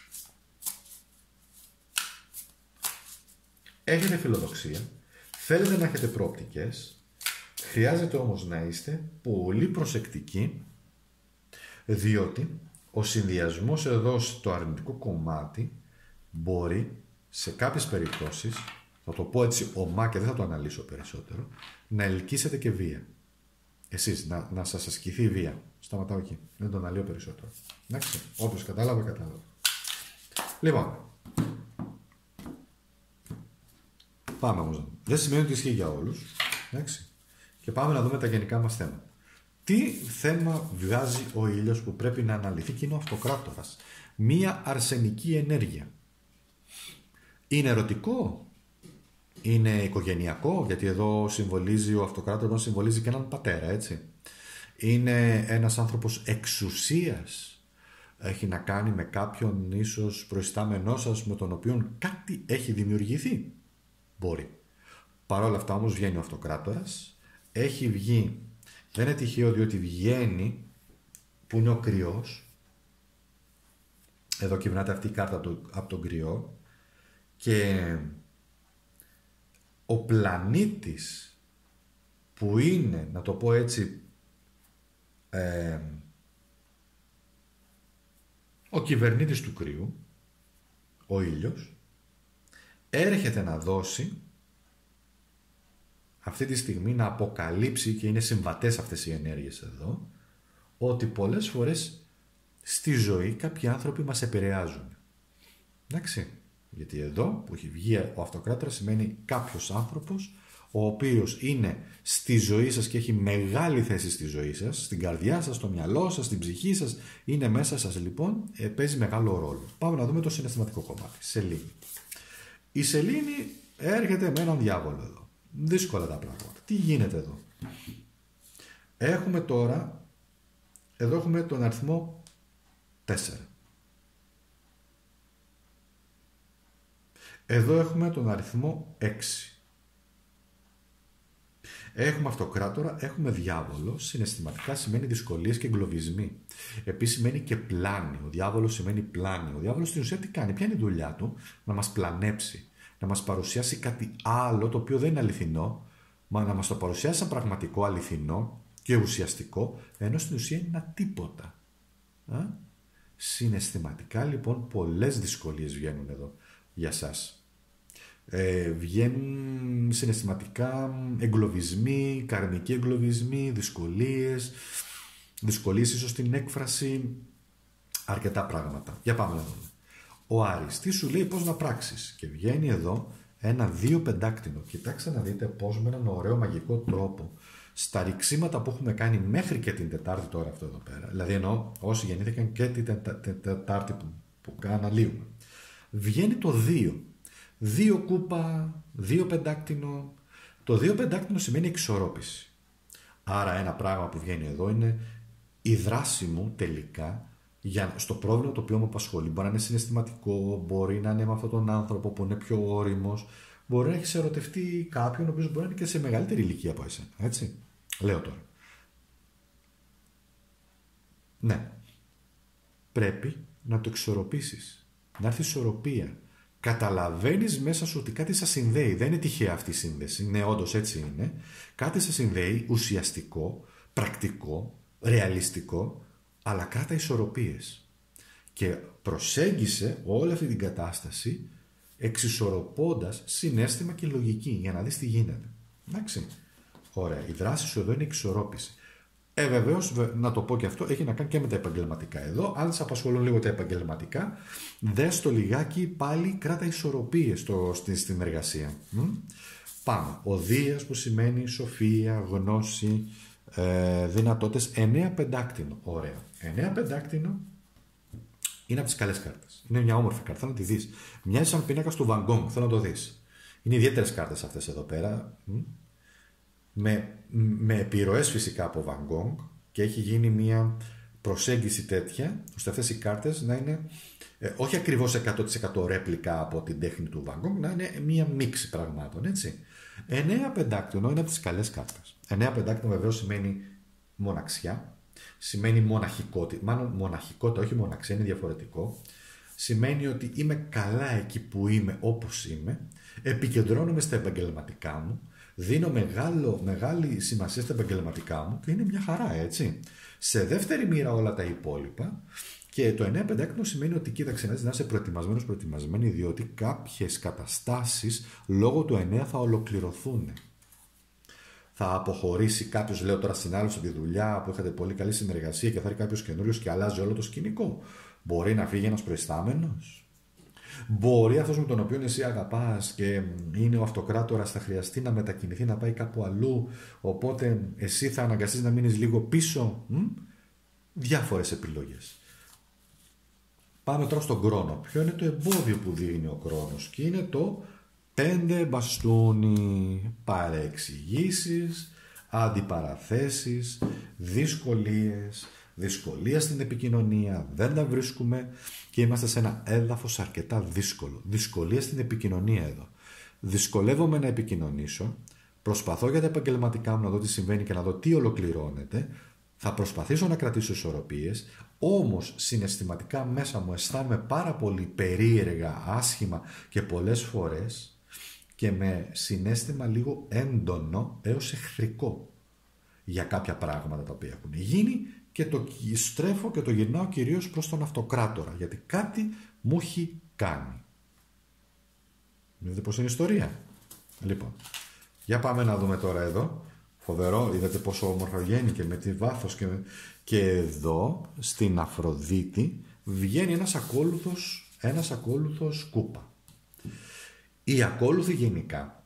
Έχετε φιλοδοξία, θέλετε να έχετε προοπτικές, χρειάζεται όμως να είστε πολύ προσεκτικοί, διότι ο συνδυασμός εδώ στο αρνητικό κομμάτι μπορεί σε κάποιες περιπτώσεις, θα το πω έτσι ομά και δεν θα το αναλύσω περισσότερο, να ελκύσετε και βία. Εσείς, να σας ασκηθεί η βία. Σταματάω εκεί, δεν το αναλύω περισσότερο. Εντάξει, όποιος κατάλαβε, κατάλαβε. Λοιπόν, πάμε όμως. Δεν σημαίνει ότι ισχύει για όλους. Εντάξει. Και πάμε να δούμε τα γενικά μας θέματα. Τι θέμα βγάζει ο ήλιος που πρέπει να αναλυθεί και είναι ο αυτοκράτορας? Μία αρσενική ενέργεια. Είναι ερωτικό? Είναι οικογενειακό? Γιατί εδώ συμβολίζει ο αυτοκράτορας, συμβολίζει και έναν πατέρα, έτσι. Είναι ένας άνθρωπος εξουσίας. Έχει να κάνει με κάποιον ίσως προϊστάμενό σας με τον οποίο κάτι έχει δημιουργηθεί. Μπορεί. Παρ' όλα αυτά όμως βγαίνει ο αυτοκράτορας. Έχει βγει, δεν είναι τυχαίο διότι βγαίνει που είναι ο κρυός. Εδώ κυβερνάται αυτή η κάρτα από τον κρυό και ο πλανήτης που είναι, να το πω έτσι, ο κυβερνήτης του κρυού, ο ήλιος, έρχεται να δώσει αυτή τη στιγμή, να αποκαλύψει, και είναι συμβατές αυτές οι ενέργειες εδώ, ότι πολλές φορές στη ζωή κάποιοι άνθρωποι μας επηρεάζουν. Εντάξει, γιατί εδώ που έχει βγει ο αυτοκράτορας σημαίνει κάποιος άνθρωπος ο οποίος είναι στη ζωή σας και έχει μεγάλη θέση στη ζωή σας, στην καρδιά σας, στο μυαλό σας, στην ψυχή σας, είναι μέσα σας λοιπόν, παίζει μεγάλο ρόλο. Πάμε να δούμε το συναισθηματικό κομμάτι. Σελήνη. Η σελήνη έρχεται με έναν διάβολο εδώ. Δύσκολα τα πράγματα. Τι γίνεται εδώ? Έχουμε τώρα, εδώ έχουμε τον αριθμό 4. Εδώ έχουμε τον αριθμό 6. Έχουμε αυτοκράτορα, έχουμε διάβολο. Συναισθηματικά σημαίνει δυσκολίες και εγκλωβισμοί. Επίσης σημαίνει και πλάνη. Ο διάβολος σημαίνει πλάνη. Ο διάβολος στην ουσία τι κάνει? Ποια είναι η δουλειά του? Να μας πλανέψει. Να μας παρουσιάσει κάτι άλλο το οποίο δεν είναι αληθινό, μα να μας το παρουσιάσει σαν πραγματικό, αληθινό και ουσιαστικό, ενώ στην ουσία είναι ένα τίποτα. Συναισθηματικά λοιπόν πολλές δυσκολίες βγαίνουν εδώ για σας. Βγαίνουν συναισθηματικά εγκλωβισμοί, καρμικοί εγκλωβισμοί, δυσκολίες ίσως στην έκφραση, αρκετά πράγματα. Για πάμε να δούμε. Ο Άρης τι σου λέει πώς να πράξεις? Και βγαίνει εδώ ένα 2 πεντάκτηνο. Κοιτάξτε να δείτε πώς με έναν ωραίο μαγικό τρόπο στα ρηξίματα που έχουμε κάνει μέχρι και την Τετάρτη τώρα αυτό εδώ πέρα, δηλαδή εννοώ όσοι γεννήθηκαν και την Τετάρτη που αναλύουμε, βγαίνει το 2. 2 κούπα, 2 πεντάκτηνο. Το 2 πεντάκτηνο σημαίνει εξορρόπηση. Άρα ένα πράγμα που βγαίνει εδώ είναι η δράση μου τελικά στο πρόβλημα το οποίο μου απασχολεί. Μπορεί να είναι συναισθηματικό, μπορεί να είναι με αυτόν τον άνθρωπο που είναι πιο όριμος, μπορεί να έχει ερωτευτεί κάποιον ο οποίος μπορεί να είναι και σε μεγαλύτερη ηλικία από εσένα. Έτσι. Λέω τώρα. Ναι. Πρέπει να το εξορροπήσεις. Να έρθει ισορροπία. Καταλαβαίνεις μέσα σου ότι κάτι σας συνδέει. Δεν είναι τυχαία αυτή η σύνδεση. Ναι, όντως έτσι είναι. Κάτι σας συνδέει ουσιαστικό, πρακτικό, ρεαλιστικό, αλλά κράτα ισορροπίες. Και προσέγγισε όλη αυτή την κατάσταση εξισορροπώντας συναίσθημα και λογική για να δεις τι γίνεται. Εντάξει. Ωραία. Η δράση σου εδώ είναι εξισορρόπηση. Βεβαίως, να το πω και αυτό, έχει να κάνει και με τα επαγγελματικά εδώ. Αν σε απασχολούν λίγο τα επαγγελματικά, δες το λιγάκι πάλι κράτα ισορροπίες στην εργασία. Πάμε. Ο Δίας που σημαίνει σοφία, γνώση, δυνατότητες. 9 πεντάκτηνο. Ωραία. 9 πεντάκτηνο είναι από τις καλές κάρτες. Είναι μια όμορφη κάρτα. Θέλω να τη δεις. Μοιάζει σαν πίνακας του Van Gogh. Θέλω να το δεις. Είναι ιδιαίτερες κάρτες αυτές εδώ πέρα. Με επιρροές φυσικά από Van Gogh και έχει γίνει μια προσέγγιση τέτοια ώστε αυτές οι κάρτες να είναι όχι ακριβώς 100% ρέπλικα από την τέχνη του Van Gogh, να είναι μια μίξη πραγμάτων, έτσι. 9 πεντάκτηνο είναι από τις καλές κάρτες. 9 πεντάκτηνο βεβαίως σημαίνει μοναξιά, σημαίνει μοναχικότητα, μάλλον μοναχικότητα, όχι μοναξιά, είναι διαφορετικό. Σημαίνει ότι είμαι καλά εκεί που είμαι, όπως είμαι, επικεντρώνομαι στα επαγγελματικά μου, δίνω μεγάλη σημασία στα επαγγελματικά μου και είναι μια χαρά, έτσι. Σε δεύτερη μοίρα όλα τα υπόλοιπα και το 9 πεντάκτηνο σημαίνει ότι κοίταξε να είσαι προετοιμασμένη, διότι κάποιες καταστάσεις λόγω του 9 θα ολοκληρωθούν. Θα αποχωρήσει κάποιος, λέω τώρα στην άλλη, από τη δουλειά που είχατε πολύ καλή συνεργασία και θα έρθει κάποιος καινούριος και αλλάζει όλο το σκηνικό. Μπορεί να φύγει ένας προϊστάμενος. Μπορεί αυτός με τον οποίο εσύ αγαπάς και είναι ο αυτοκράτορας θα χρειαστεί να μετακινηθεί, να πάει κάπου αλλού, οπότε εσύ θα αναγκαστείς να μείνεις λίγο πίσω. Διάφορες επιλογές. Πάμε τώρα στον χρόνο. Ποιο είναι το εμπόδιο που δίνει ο χρόνος? Και είναι το 5 μπαστούνι. Παρεξηγήσεις, αντιπαραθέσεις, δυσκολία στην επικοινωνία, δεν τα βρίσκουμε και είμαστε σε ένα έδαφος αρκετά δύσκολο. Δυσκολία στην επικοινωνία εδώ. Δυσκολεύομαι να επικοινωνήσω, προσπαθώ για τα επαγγελματικά μου να δω τι συμβαίνει και να δω τι ολοκληρώνεται, θα προσπαθήσω να κρατήσω ισορροπίες, όμως συναισθηματικά μέσα μου αισθάνομαι πάρα πολύ περίεργα, άσχημα και πολλές φορές και με συναίσθημα λίγο έντονο έως εχθρικό για κάποια πράγματα τα οποία έχουν γίνει και το στρέφω και το γυρνάω κυρίως προς τον αυτοκράτορα γιατί κάτι μου έχει κάνει. Είδατε πως είναι η ιστορία? Λοιπόν, για πάμε να δούμε τώρα εδώ. Φοβερό, είδατε πόσο όμορφα βγαίνει και με τη βάθος και εδώ στην Αφροδίτη βγαίνει ένας ακόλουθος κούπα. Οι ακόλουθοι γενικά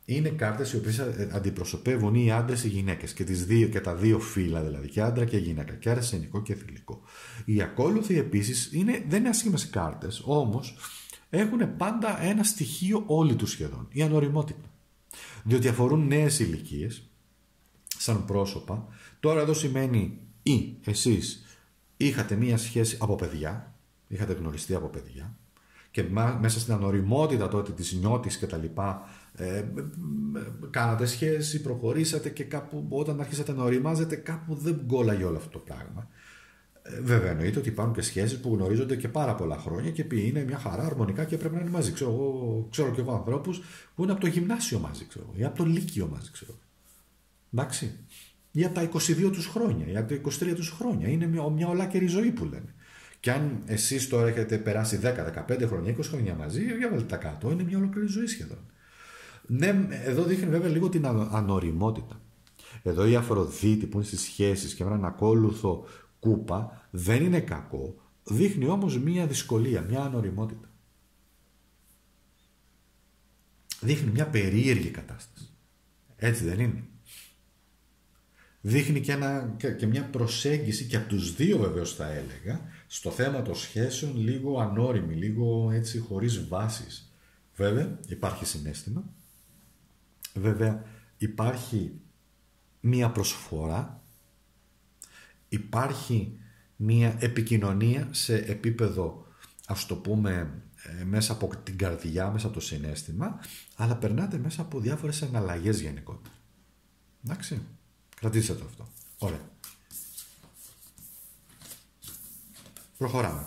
είναι κάρτες οι οποίες αντιπροσωπεύουν οι άντρες ή οι γυναίκες και τα δύο φύλλα, δηλαδή και άντρα και γυναίκα, και αρσενικό και θηλυκό. Οι ακόλουθοι επίσης δεν είναι άσχημες κάρτες, όμως έχουν πάντα ένα στοιχείο όλοι τους σχεδόν, η ανοριμότητα. Διότι αφορούν νέες ηλικίες, σαν πρόσωπα. Τώρα εδώ σημαίνει ή εσείς είχατε μία σχέση από παιδιά, είχατε γνωριστεί από παιδιά, και μέσα στην ανοριμότητα τότε της νιώτης και τα λοιπά, κάνατε σχέση, προχωρήσατε και κάπου όταν αρχίσατε να οριμάζετε κάπου δεν κόλλαγε όλο αυτό το πράγμα. Βέβαια εννοείται ότι υπάρχουν και σχέσεις που γνωρίζονται και πάρα πολλά χρόνια και είναι μια χαρά αρμονικά και πρέπει να είναι μαζί. Ξέρω και εγώ ανθρώπους που είναι από το γυμνάσιο μαζί, ή από το λύκειο μαζί, εντάξει, ή από τα 22 τους χρόνια ή από τα 23 τους χρόνια. Είναι μια ολάκερη ζωή που λένε. Και αν εσείς τώρα έχετε περάσει 10, 15 χρόνια, 20 χρόνια μαζί, για βάλτε τα κάτω, είναι μια ολόκληρη ζωή σχεδόν. Ναι, εδώ δείχνει βέβαια λίγο την ανοριμότητα. Εδώ η Αφροδίτη που είναι στις σχέσεις και με έναν ακόλουθο κούπα δεν είναι κακό, δείχνει όμως μια δυσκολία, μια ανοριμότητα. Δείχνει μια περίεργη κατάσταση. Έτσι δεν είναι? Δείχνει και μια προσέγγιση και από τους δύο βεβαίως θα έλεγα στο θέμα των σχέσεων λίγο ανώριμη, λίγο έτσι χωρίς βάσεις. Βέβαια υπάρχει συναίσθημα, βέβαια υπάρχει μια προσφορά, υπάρχει μια επικοινωνία σε επίπεδο, ας το πούμε, μέσα από την καρδιά, μέσα από το συναίσθημα, αλλά περνάτε μέσα από διάφορες εναλλαγές γενικότερα. Εντάξει, κρατήστε το αυτό. Ωραία. Προχωράμε.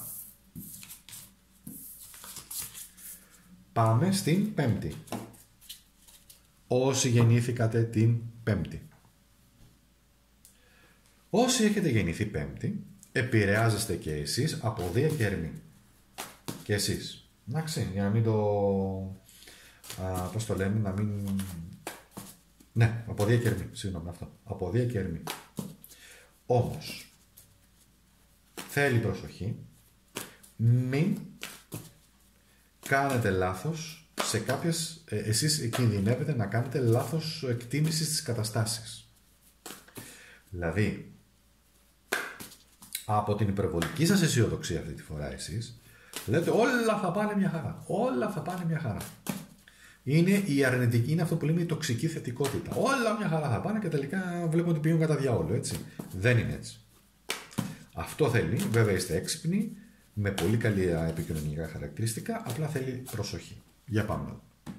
Πάμε στην Πέμπτη. Όσοι γεννήθηκατε την Πέμπτη. Όσοι έχετε γεννηθεί Πέμπτη, επηρεάζεστε και εσείς από Δία και Ερμή. Και εσείς. Εντάξει, για να μην το... πώς το λέμε, να μην... Ναι, από Δία και Ερμή, συγγνώμη αυτό. Από Δία και Ερμή. Όμως, θέλει προσοχή, μην κάνετε λάθος σε κάποιες... εσείς κινδυνεύετε να κάνετε λάθος εκτίμηση στις καταστάσεις. Δηλαδή, από την υπερβολική σας αισιοδοξία αυτή τη φορά εσείς, λέτε όλα θα πάνε μια χαρά. Όλα θα πάνε μια χαρά. Είναι η αρνητική, είναι αυτό που λέμε η τοξική θετικότητα. Όλα μια χαρά θα πάνε και τελικά βλέπουμε ότι πηγαίνουν κατά διαόλου, έτσι. Δεν είναι έτσι. Αυτό θέλει, βέβαια είστε έξυπνοι, με πολύ καλή επικοινωνιακά χαρακτηριστικά, απλά θέλει προσοχή. Για πάμε.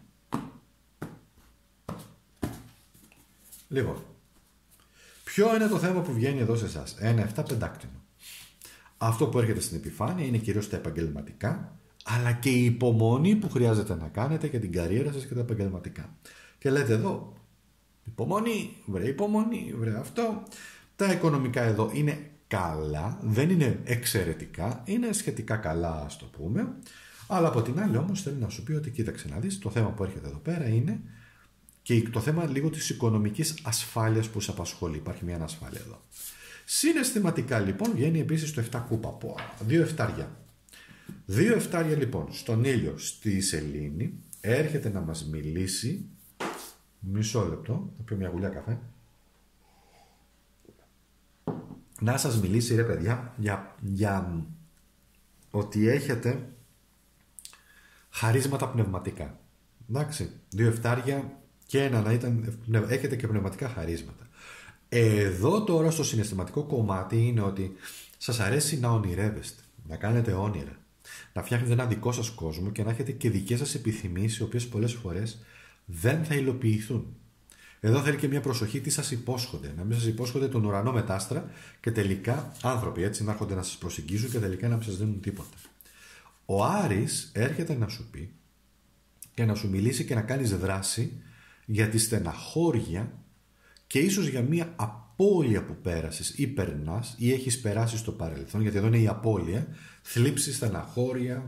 Λοιπόν, ποιο είναι το θέμα που βγαίνει εδώ σε εσάς? 1-7 πεντάκτηνο. Αυτό που έρχεται στην επιφάνεια είναι κυρίως τα επαγγελματικά, αλλά και η υπομονή που χρειάζεται να κάνετε για την καριέρα σας και τα επαγγελματικά. Και λέτε εδώ, υπομονή, βρε αυτό. Τα οικονομικά εδώ είναι καλά, δεν είναι εξαιρετικά, είναι σχετικά καλά ας το πούμε, αλλά από την άλλη όμως θέλει να σου πει ότι κοίταξε να δεις, το θέμα που έρχεται εδώ πέρα είναι και το θέμα λίγο της οικονομικής ασφάλειας που σε απασχολεί. Υπάρχει μια ανασφάλεια εδώ. Συναισθηματικά λοιπόν βγαίνει επίσης το 7 κούπα, 2 εφτάρια. 2 εφτάρια λοιπόν στον ήλιο στη σελήνη έρχεται να μας μιλήσει, μισό λεπτό, θα πιω μια γουλιά καφέ, να σας μιλήσει ρε παιδιά για ότι έχετε χαρίσματα πνευματικά. Εντάξει, 2 εφτάρια και ένα να ήταν, έχετε και πνευματικά χαρίσματα. Εδώ τώρα στο συναισθηματικό κομμάτι είναι ότι σας αρέσει να ονειρεύεστε, να κάνετε όνειρα, να φτιάχνετε ένα δικό σας κόσμο και να έχετε και δικές σας επιθυμίες, οι οποίες πολλές φορές δεν θα υλοποιηθούν. Εδώ θέλει και μια προσοχή τι σας υπόσχονται. Να μην σας υπόσχονται τον ουρανό με τ' άστρα και τελικά άνθρωποι έτσι να έρχονται να σας προσεγγίζουν και τελικά να μην σας δίνουν τίποτα. Ο Άρης έρχεται να σου πει και να σου μιλήσει και να κάνεις δράση για τη στεναχώρια και ίσως για μια απώλεια που πέρασες ή περνάς ή έχεις περάσει στο παρελθόν, γιατί εδώ είναι η απώλεια, θλίψη, στεναχώρια,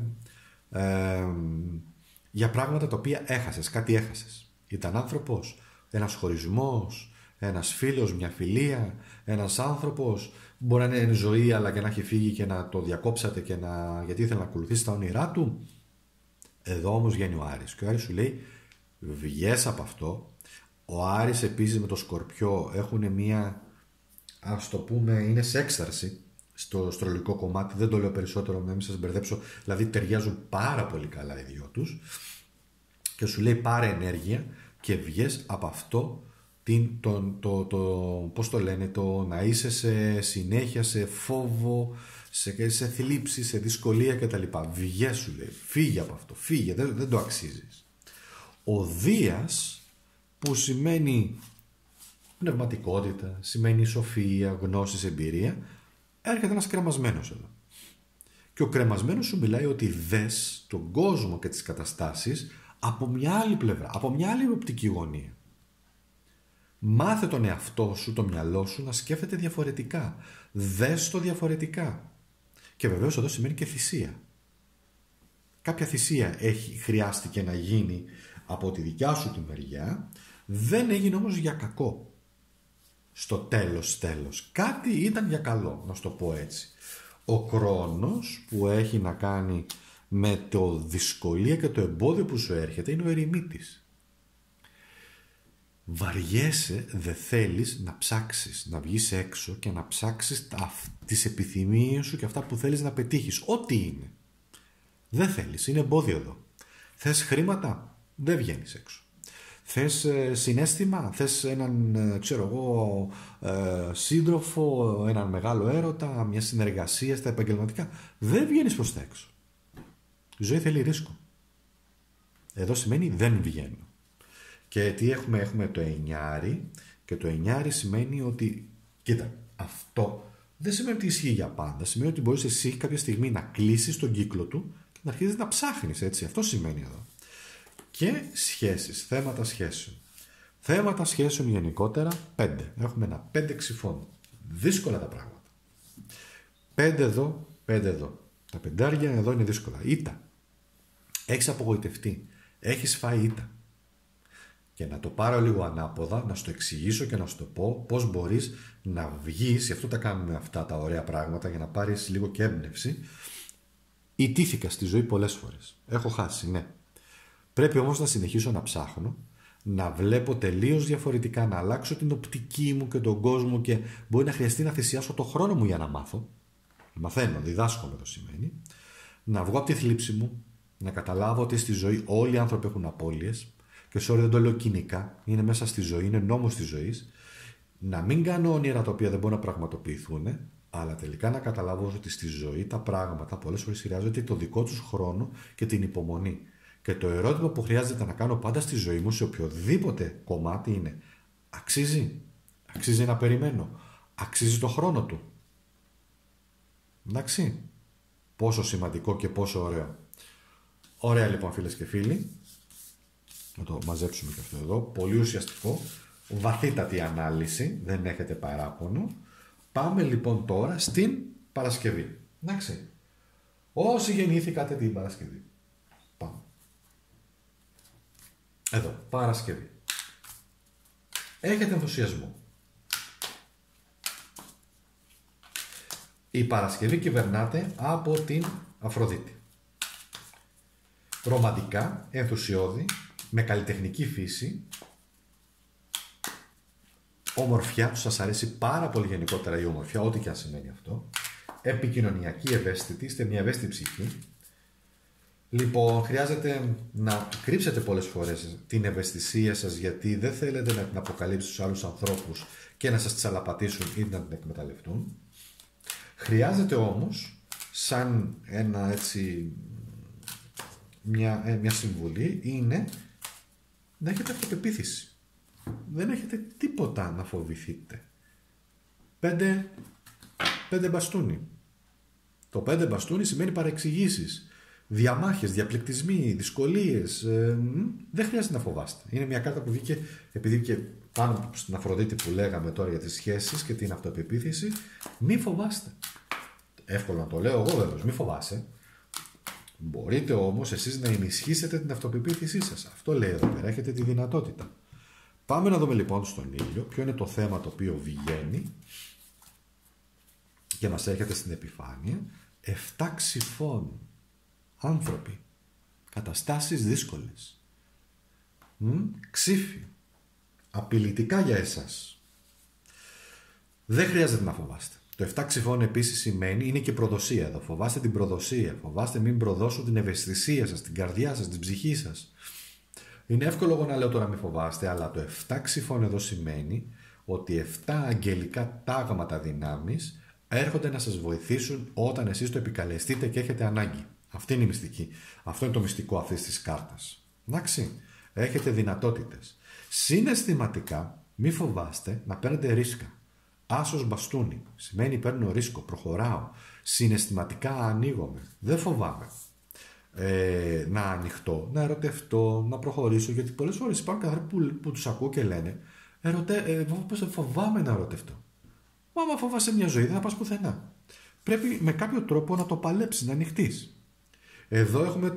για πράγματα τα οποία έχασες, κάτι έχασες. Ήταν άνθρωπος, ένας χωρισμός, ένας φίλος, μια φιλία, ένας άνθρωπος, μπορεί να είναι ζωή αλλά και να έχει φύγει και να το διακόψατε και γιατί ήθελε να ακολουθήσει τα όνειρά του. Εδώ όμως βγαίνει ο Άρης και ο Άρης σου λέει βγες από αυτό, Ο Άρης επίσης με το Σκορπιό έχουν μία, ας το πούμε, είναι σε έξαρση στο αστρολογικό κομμάτι. Δεν το λέω περισσότερο να μην σας μπερδέψω. Δηλαδή ταιριάζουν πάρα πολύ καλά οι δυο τους. Και σου λέει πάρε ενέργεια και βγες από αυτό πώς το λένε, το να είσαι σε συνέχεια, σε φόβο, σε θλίψη, σε δυσκολία κτλ. Βγες, σου λέει, φύγε από αυτό, φύγε, δεν το αξίζεις. Ο Δίας, που σημαίνει πνευματικότητα, σημαίνει σοφία, γνώσεις, εμπειρία, έρχεται ένας κρεμασμένος εδώ. Και ο κρεμασμένος σου μιλάει ότι δες τον κόσμο και τις καταστάσεις από μια άλλη πλευρά, από μια άλλη οπτική γωνία. Μάθε τον εαυτό σου, το μυαλό σου να σκέφτεται διαφορετικά. Δες το διαφορετικά. Και βεβαίως εδώ σημαίνει και θυσία. Κάποια θυσία χρειάστηκε να γίνει από τη δικιά σου τη μεριά, δεν έγινε όμως για κακό. Στο τέλος. Κάτι ήταν για καλό, να σου το πω έτσι. Ο Κρόνος που έχει να κάνει με το δυσκολία και το εμπόδιο που σου έρχεται είναι ο ερημίτης. Βαριέσαι, δεν θέλεις να ψάξεις, να βγεις έξω και να ψάξεις τις επιθυμίες σου και αυτά που θέλεις να πετύχεις. Ό,τι είναι. Δεν θέλεις, είναι εμπόδιο εδώ. Θες χρήματα, δεν βγαίνεις έξω. Θες συναίσθημα, θες έναν, σύντροφο, έναν μεγάλο έρωτα, μια συνεργασία στα επαγγελματικά. Δεν βγαίνεις προς τα έξω. Η ζωή θέλει ρίσκο. Εδώ σημαίνει δεν βγαίνω. Και τι έχουμε το εννιάρι, και το εννιάρι σημαίνει ότι, κοίτα, αυτό δεν σημαίνει ότι ισχύει για πάντα. Σημαίνει ότι μπορείς εσύ κάποια στιγμή να κλείσεις τον κύκλο του και να αρχίσεις να ψάχνεις, έτσι. Αυτό σημαίνει εδώ. Και σχέσεις, θέματα σχέσεων. Θέματα σχέσεων γενικότερα 5. Έχουμε ένα 5 ξυφών. Δύσκολα τα πράγματα. 5 εδώ, 5 εδώ. Τα πεντάρια εδώ είναι δύσκολα. Ήττα. Έχεις απογοητευτεί. Έχεις φάει ήττα. Και να το πάρω λίγο ανάποδα, να σου το εξηγήσω και να σου το πω πώς μπορείς να βγεις, γι' αυτό τα κάνουμε αυτά τα ωραία πράγματα, για να πάρεις λίγο και έμπνευση. Ητήθηκα στη ζωή πολλές φορές. Έχω χάσει, ναι. Πρέπει όμως να συνεχίσω να ψάχνω, να βλέπω τελείως διαφορετικά, να αλλάξω την οπτική μου και τον κόσμο και μπορεί να χρειαστεί να θυσιάσω το χρόνο μου για να μάθω. Μαθαίνω, διδάσκομαι το σημαίνει. Να βγω από τη θλίψη μου, να καταλάβω ότι στη ζωή όλοι οι άνθρωποι έχουν απώλειες. Και sorry, δεν το λέω κοινικά, είναι μέσα στη ζωή, είναι νόμος της ζωής. Να μην κάνω όνειρα τα οποία δεν μπορούν να πραγματοποιηθούν, αλλά τελικά να καταλάβω ότι στη ζωή τα πράγματα πολλές φορές χρειάζονται το δικό τους χρόνο και την υπομονή. Και το ερώτημα που χρειάζεται να κάνω πάντα στη ζωή μου, σε οποιοδήποτε κομμάτι, είναι: αξίζει? Αξίζει να περιμένω? Αξίζει το χρόνο του? Εντάξει. Πόσο σημαντικό και πόσο ωραίο. Ωραία λοιπόν, φίλες και φίλοι. Να το μαζέψουμε και αυτό εδώ. Πολύ ουσιαστικό. Βαθύτατη ανάλυση. Δεν έχετε παράπονο. Πάμε λοιπόν τώρα στην Παρασκευή. Εντάξει. Όσοι γεννήθηκατε την Παρασκευή. Πάμε. Εδώ. Παρασκευή. Έχετε ενθουσιασμό. Η Παρασκευή κυβερνάται από την Αφροδίτη. Ρομαντικά, ενθουσιώδη, με καλλιτεχνική φύση, ομορφιά, σας αρέσει πάρα πολύ γενικότερα η ομορφιά, ό,τι και αν σημαίνει αυτό, επικοινωνιακή, ευαίσθητη, είστε μια ευαίσθητη ψυχή. Λοιπόν, χρειάζεται να κρύψετε πολλές φορές την ευαισθησία σας, γιατί δεν θέλετε να την αποκαλύψετε στους άλλους ανθρώπους και να σας τσαλαπατήσουν ή να την εκμεταλλευτούν. Χρειάζεται όμως, σαν ένα έτσι, μια συμβουλή, είναι να έχετε αυτοπεποίθηση. Δεν έχετε τίποτα να φοβηθείτε. 5 μπαστούνι. Το 5 μπαστούνι σημαίνει παρεξηγήσεις, διαμάχες, διαπληκτισμοί, δυσκολίες. Δεν χρειάζεται να φοβάστε. Είναι μια κάρτα που βγήκε επειδή και πάνω στην Αφροδίτη που λέγαμε τώρα για τις σχέσεις και την αυτοπεποίθηση. Μη φοβάστε. Εύκολο να το λέω εγώ βέβαιως, μη φοβάσαι. Μπορείτε όμως εσείς να ενισχύσετε την αυτοπεποίθησή σας. Αυτό λέει εδώ πέρα, έχετε τη δυνατότητα. Πάμε να δούμε λοιπόν στον ήλιο ποιο είναι το θέμα το οποίο βγαίνει και μας έρχεται στην επιφάνεια. 7 ξυφών. Άνθρωποι. Καταστάσεις δύσκολες. Ξύφι. απειλητικά για εσάς. Δεν χρειάζεται να φοβάστε. Το 7 ξυφών επίσης σημαίνει, είναι και προδοσία εδώ. Φοβάστε την προδοσία. Φοβάστε μην προδώσω την ευαισθησία σας, την καρδιά σας, την ψυχή σας. Είναι εύκολο εγώ να λέω τώρα μην φοβάστε, αλλά το 7 ξυφών εδώ σημαίνει ότι 7 αγγελικά τάγματα δυνάμεις έρχονται να σας βοηθήσουν όταν εσείς το επικαλεστείτε και έχετε ανάγκη. Αυτή είναι η μυστική. Αυτό είναι το μυστικό αυτής της κάρτας. Εντάξει, έχετε δυνατότητες. Συναισθηματικά μη φοβάστε να παίρνετε ρίσκα. Άσος μπαστούνι σημαίνει παίρνω ρίσκο, προχωράω. Συναισθηματικά ανοίγομαι, δεν φοβάμαι. Να ανοιχτώ, να ερωτευτώ, να προχωρήσω, γιατί πολλές φορές υπάρχουν άνθρωποι που τους ακούω και λένε φοβάμαι να ερωτευτώ. Μα άμα φοβάσαι μια ζωή δεν θα πας πουθενά. Πρέπει με κάποιο τρόπο να το παλέψεις, να ανοιχτείς. Εδώ έχουμε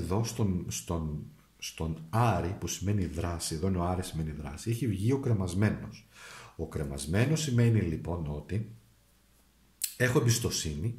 στον Άρη που σημαίνει δράση, εδώ είναι ο Άρης σημαίνει δράση, έχει βγει ο κρεμασμένος. Ο κρεμασμένος σημαίνει λοιπόν ότι έχω εμπιστοσύνη,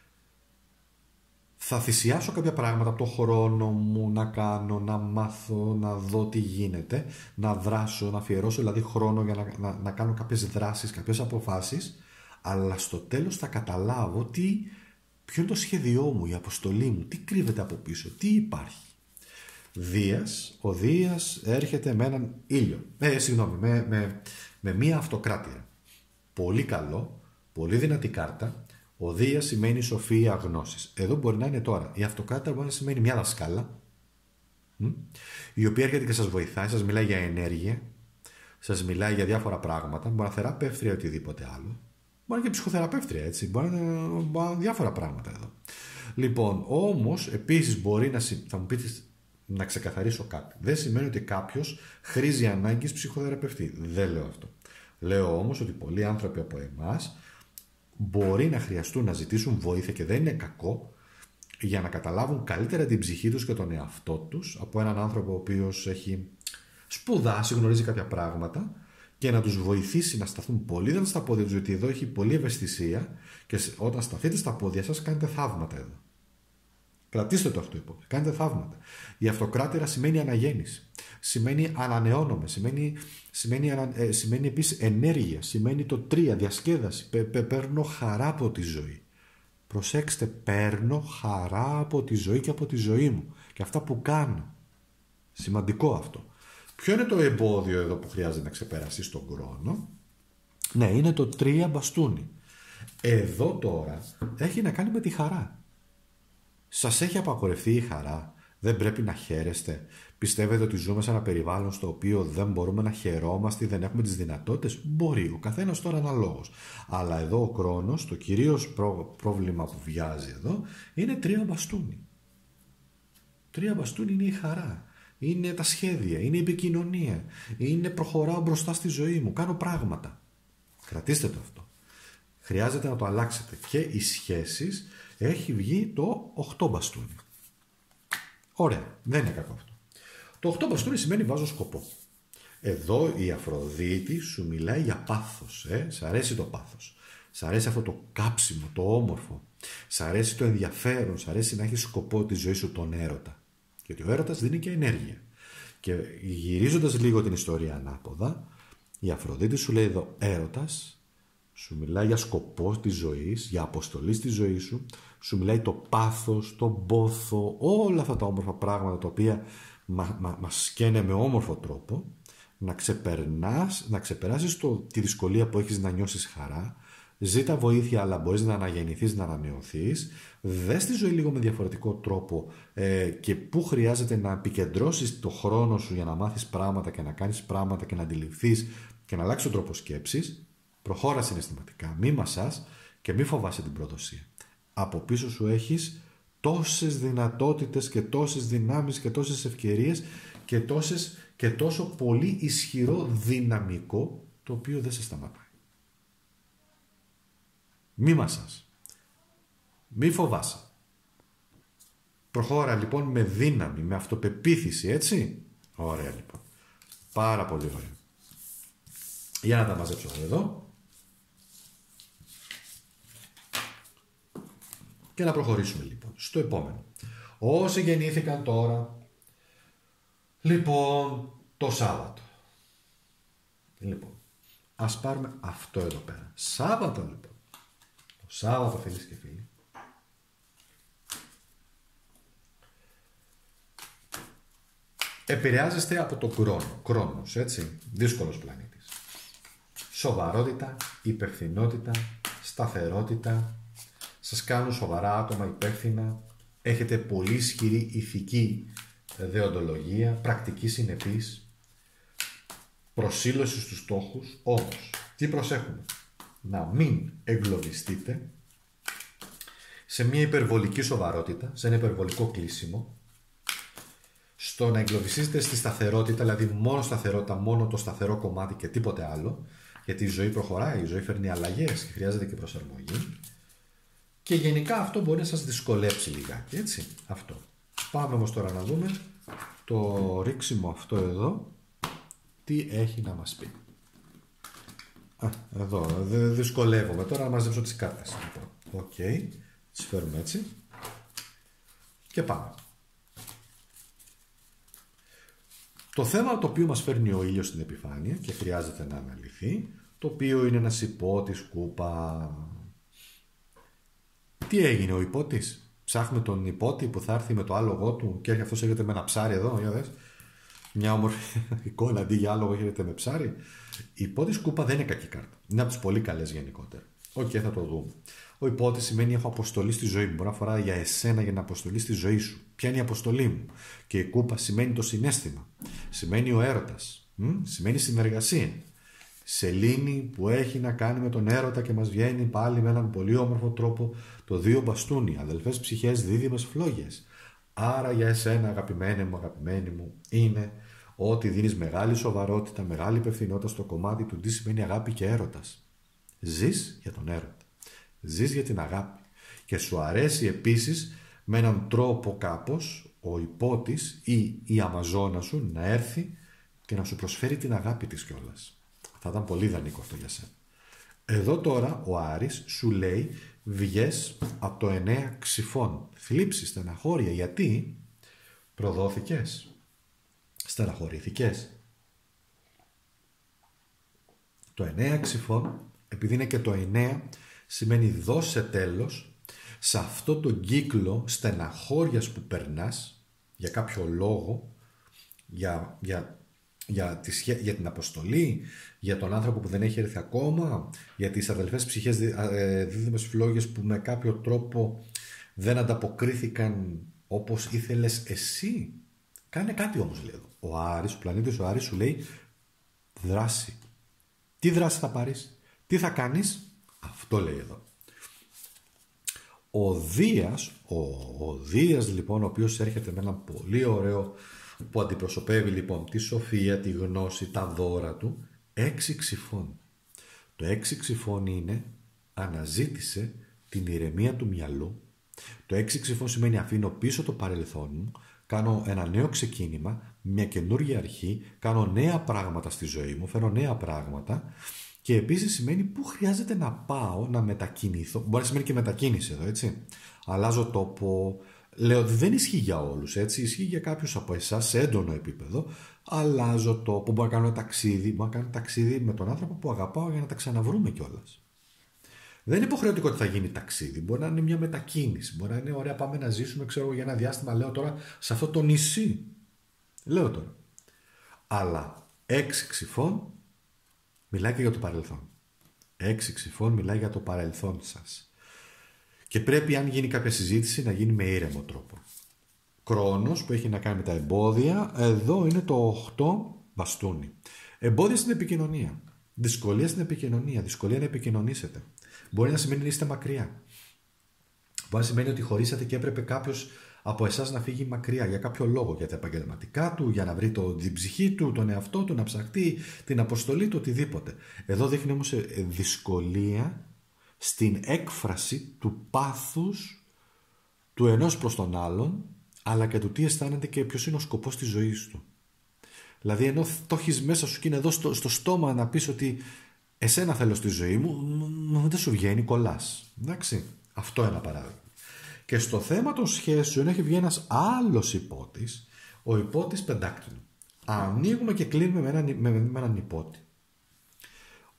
θα θυσιάσω κάποια πράγματα από το χρόνο μου να κάνω, να μάθω, να δω τι γίνεται, να δράσω, να αφιερώσω δηλαδή χρόνο για να κάνω κάποιες δράσεις, κάποιες αποφάσεις, αλλά στο τέλος θα καταλάβω ποιο είναι το σχέδιό μου, η αποστολή μου, τι κρύβεται από πίσω, τι υπάρχει. Δίας, ο Δίας έρχεται με έναν ήλιο, με μία αυτοκράτηρα. Πολύ καλό, πολύ δυνατή κάρτα. Ο Δίας σημαίνει σοφία, γνώσης. Εδώ μπορεί να είναι τώρα. Η αυτοκράτηρα μπορεί να σημαίνει μια δασκάλα, η οποία έρχεται και σας βοηθάει, σας μιλάει για ενέργεια, σας μιλάει για διάφορα πράγματα. Μπορεί να θεραπεύτρια οτιδήποτε άλλο. Μπορεί και ψυχοθεραπεύτρια, έτσι. Μπορεί να διάφορα πράγματα εδώ. Λοιπόν, όμως, επίσης μπορεί θα μου πείτε να ξεκαθαρίσω κάτι. Δεν σημαίνει ότι κάποιος χρήζει ανάγκης ψυχοθεραπευτή. Δεν λέω αυτό. Λέω όμως ότι πολλοί άνθρωποι από εμάς μπορεί να χρειαστούν να ζητήσουν βοήθεια και δεν είναι κακό για να καταλάβουν καλύτερα την ψυχή τους και τον εαυτό τους από έναν άνθρωπο ο οποίος έχει σπουδάσει, γνωρίζει κάποια πράγματα και να τους βοηθήσει να σταθούν πολύ δυνατά στα πόδια τους, γιατί εδώ έχει πολλή ευαισθησία και όταν σταθείτε στα πόδια σας κάνετε θαύματα εδώ. Κρατήστε το αυτό υπόψη. Κάντε θαύματα. Η αυτοκράτηρα σημαίνει αναγέννηση. Σημαίνει ανανεώνομαι. Σημαίνει επίσης ενέργεια. Σημαίνει το 3, διασκέδαση. Παίρνω χαρά από τη ζωή. Προσέξτε, παίρνω χαρά από τη ζωή και από τη ζωή μου. Και αυτά που κάνω. Σημαντικό αυτό. Ποιο είναι το εμπόδιο εδώ που χρειάζεται να ξεπεράσει στον χρόνο? Ναι, είναι το 3 μπαστούνι. Εδώ τώρα έχει να κάνει με τη χαρά. Σας έχει απαγορευτεί η χαρά? Δεν πρέπει να χαίρεστε? Πιστεύετε ότι ζούμε σε ένα περιβάλλον στο οποίο δεν μπορούμε να χαιρόμαστε ή δεν έχουμε τις δυνατότητες? Μπορεί, ο καθένας τώρα αναλόγως. Αλλά εδώ ο χρόνος, το κυρίως πρόβλημα που βιάζει εδώ, είναι 3 μπαστούνι. 3 μπαστούνι είναι η χαρά. Είναι τα σχέδια, είναι η επικοινωνία. Είναι προχωράω μπροστά στη ζωή μου, κάνω πράγματα. Κρατήστε το αυτό. Χρειάζεται να το αλλάξετε. Και οι σχέσεις έχει βγει το 8 μπαστούνι. Ωραία, δεν είναι κακό αυτό. Το 8 μπαστούνι σημαίνει βάζω σκοπό. Εδώ η Αφροδίτη σου μιλάει για πάθος. Σ' αρέσει το πάθος. Σ' αρέσει αυτό το κάψιμο, το όμορφο. Σ' αρέσει το ενδιαφέρον. Σ' αρέσει να έχεις σκοπό τη ζωή σου, τον έρωτα. Γιατί ο έρωτας δίνει και ενέργεια. Και γυρίζοντας λίγο την ιστορία ανάποδα, η Αφροδίτη σου λέει εδώ έρωτας, σου μιλάει για σκοπό της ζωής, για αποστολή στη ζωή σου, σου μιλάει το πάθος, τον πόθο, όλα αυτά τα όμορφα πράγματα τα οποία μας σκαίνε με όμορφο τρόπο, να ξεπεράσεις τη δυσκολία που έχεις να νιώσεις χαρά, ζήτα βοήθεια αλλά μπορείς να αναγεννηθείς, να ανανεωθείς, δες τη ζωή λίγο με διαφορετικό τρόπο και πού χρειάζεται να επικεντρώσεις το χρόνο σου για να μάθεις πράγματα και να κάνεις πράγματα και να αντιληφθείς και να αλλάξεις τον τρόπο σκέψης. Προχώρα συναισθηματικά, μη μασάς και μη φοβάσαι την προδοσία. Από πίσω σου έχεις τόσες δυνατότητες και τόσες δυνάμεις και τόσες ευκαιρίες και τόσο πολύ ισχυρό δυναμικό το οποίο δεν σε σταματάει. Μη μασάς. Μη φοβάσαι. Προχώρα λοιπόν με δύναμη, με αυτοπεποίθηση, έτσι. Ωραία λοιπόν. Πάρα πολύ ωραία. Για να τα μαζέψω εδώ. Και να προχωρήσουμε λοιπόν στο επόμενο. Όσοι γεννήθηκαν τώρα, λοιπόν, το Σάββατο. Λοιπόν, ας πάρουμε αυτό εδώ πέρα. Σάββατο λοιπόν. Το Σάββατο, φίλες και φίλοι, επηρεάζεστε από τον χρόνο. Χρόνος, έτσι. Δύσκολος πλανήτης. Σοβαρότητα, υπευθυνότητα, σταθερότητα. Σας κάνουν σοβαρά άτομα, υπεύθυνα. Έχετε πολύ ισχυρή ηθική δεοντολογία, πρακτική συνεπής, προσήλωση στους στόχους. Όμως, τι προσέχουμε? Να μην εγκλωβιστείτε σε μια υπερβολική σοβαρότητα, σε ένα υπερβολικό κλείσιμο, στο να εγκλωβιστείτε στη σταθερότητα, δηλαδή μόνο σταθερότητα, μόνο το σταθερό κομμάτι και τίποτε άλλο, γιατί η ζωή προχωράει, η ζωή φέρνει αλλαγές και χρειάζεται και προσαρμογή. Και γενικά αυτό μπορεί να σας δυσκολέψει λιγάκι, έτσι, αυτό. Πάμε όμως τώρα να δούμε το ρίξιμο αυτό εδώ, τι έχει να μας πει. Εδώ, δυσκολεύομαι τώρα να μαζέψω τις κάρτες. Οκ, τις φέρουμε έτσι και πάμε. Το θέμα το οποίο μας φέρνει ο ήλιος στην επιφάνεια και χρειάζεται να αναλυθεί, το οποίο είναι ένας υπότης κούπα. Τι έγινε ο υπότης? Ψάχνουμε τον υπότη που θα έρθει με το άλογο του και αυτός έρχεται με ένα ψάρι εδώ, για δες. Μια όμορφη εικόνα, αντί για άλογο έρχεται με ψάρι. Η υπότης κούπα δεν είναι κακή κάρτα. Είναι από τις πολύ καλές γενικότερα. Οκ, θα το δούμε. Ο υπότης σημαίνει έχω αποστολή στη ζωή μου. Μπορεί να αφορά για εσένα για να αποστολή στη ζωή σου. Ποια είναι η αποστολή μου? Και η κούπα σημαίνει το συναίσθημα. Σημαίνει ο έρωτας. Σημαίνει συνεργασία. Σελήνη που έχει να κάνει με τον έρωτα και μας βγαίνει πάλι με έναν πολύ όμορφο τρόπο το δύο μπαστούνι. Αδελφές ψυχές, δίδυμες φλόγες. Άρα για εσένα, αγαπημένη μου, είναι ότι δίνεις μεγάλη σοβαρότητα, μεγάλη υπευθυνότητα στο κομμάτι του τι σημαίνει αγάπη και έρωτας. Ζεις για τον έρωτα. Ζεις για την αγάπη. Και σου αρέσει επίσης με έναν τρόπο κάπως ο υπότης ή η αμαζόνα σου να έρθει και να σου προσφέρει την αγάπη της κιόλας. Θα ήταν πολύ ιδανικό αυτό για σένα. Εδώ τώρα ο Άρης σου λέει βγες από το 9 ξυφών. Θλίψη, στεναχώρια. Γιατί? Προδόθηκες. Στεναχωρήθηκες. Το 9 ξυφών, επειδή είναι και το 9, σημαίνει δώσε τέλος σε αυτό το κύκλο στεναχώριας που περνάς για κάποιο λόγο, για την αποστολή, για τον άνθρωπο που δεν έχει έρθει ακόμα, για τις αδελφές ψυχές δίδυμες φλόγες που με κάποιο τρόπο δεν ανταποκρίθηκαν όπως ήθελες εσύ. Κάνε κάτι όμως, λέει εδώ. Ο Άρης, ο πλανήτης ο Άρης σου λέει δράση. Τι δράση θα πάρεις? Τι θα κάνεις? Αυτό λέει εδώ. Ο Δίας λοιπόν, ο οποίος έρχεται με ένα πολύ ωραίο που αντιπροσωπεύει λοιπόν τη σοφία, τη γνώση, τα δώρα του, 6 ξυφών. Το 6 ξυφών είναι αναζήτησε την ηρεμία του μυαλού. Το 6 ξυφών σημαίνει αφήνω πίσω το παρελθόν μου, κάνω ένα νέο ξεκίνημα, μια καινούργια αρχή, κάνω νέα πράγματα στη ζωή μου, φέρω νέα πράγματα και επίσης σημαίνει πού χρειάζεται να πάω, να μετακινηθώ. Μπορεί να σημαίνει και μετακίνηση εδώ, έτσι. Αλλάζω τόπο. Λέω ότι δεν ισχύει για όλους, έτσι. Ισχύει για κάποιους από εσάς σε έντονο επίπεδο. Αλλάζω τόπο, μπορώ να κάνω ταξίδι. Μπορώ να κάνω ταξίδι με τον άνθρωπο που αγαπάω για να τα ξαναβρούμε κιόλας. Δεν είναι υποχρεωτικό ότι θα γίνει ταξίδι. Μπορεί να είναι μια μετακίνηση. Μπορεί να είναι ωραία, πάμε να ζήσουμε, ξέρω, για ένα διάστημα. Λέω τώρα σε αυτό το νησί. Λέω τώρα. Αλλά 6 ξυφών μιλάει και για το παρελθόν. 6 ξυφών μιλάει για το παρελθόν σας. Και πρέπει, αν γίνει κάποια συζήτηση, να γίνει με ήρεμο τρόπο. Κρόνος που έχει να κάνει με τα εμπόδια. Εδώ είναι το 8 μπαστούνι. Εμπόδια στην επικοινωνία. Δυσκολία στην επικοινωνία. Δυσκολία να επικοινωνήσετε. Μπορεί να σημαίνει ότι είστε μακριά. Μπορεί να σημαίνει ότι χωρίσατε και έπρεπε κάποιος από εσάς να φύγει μακριά για κάποιο λόγο. Για τα επαγγελματικά του, για να βρει την ψυχή του, τον εαυτό του, να ψαχτεί, την αποστολή του, οτιδήποτε. Εδώ δείχνει όμως δυσκολία στην έκφραση του πάθους του ενός προς τον άλλον, αλλά και του τι αισθάνεται και ποιος είναι ο σκοπός της ζωής του. Δηλαδή, ενώ το έχεις μέσα σου και είναι εδώ στο στόμα να πεις ότι εσένα θέλω στη ζωή μου, δεν σου βγαίνει, κολλάς. Εντάξει, αυτό είναι ένα παράδειγμα. Και στο θέμα των σχέσεων έχει βγει ένας άλλος υπότης, ο υπότης πεντάκτηνο. Ανοίγουμε και κλείνουμε με έναν υπότη.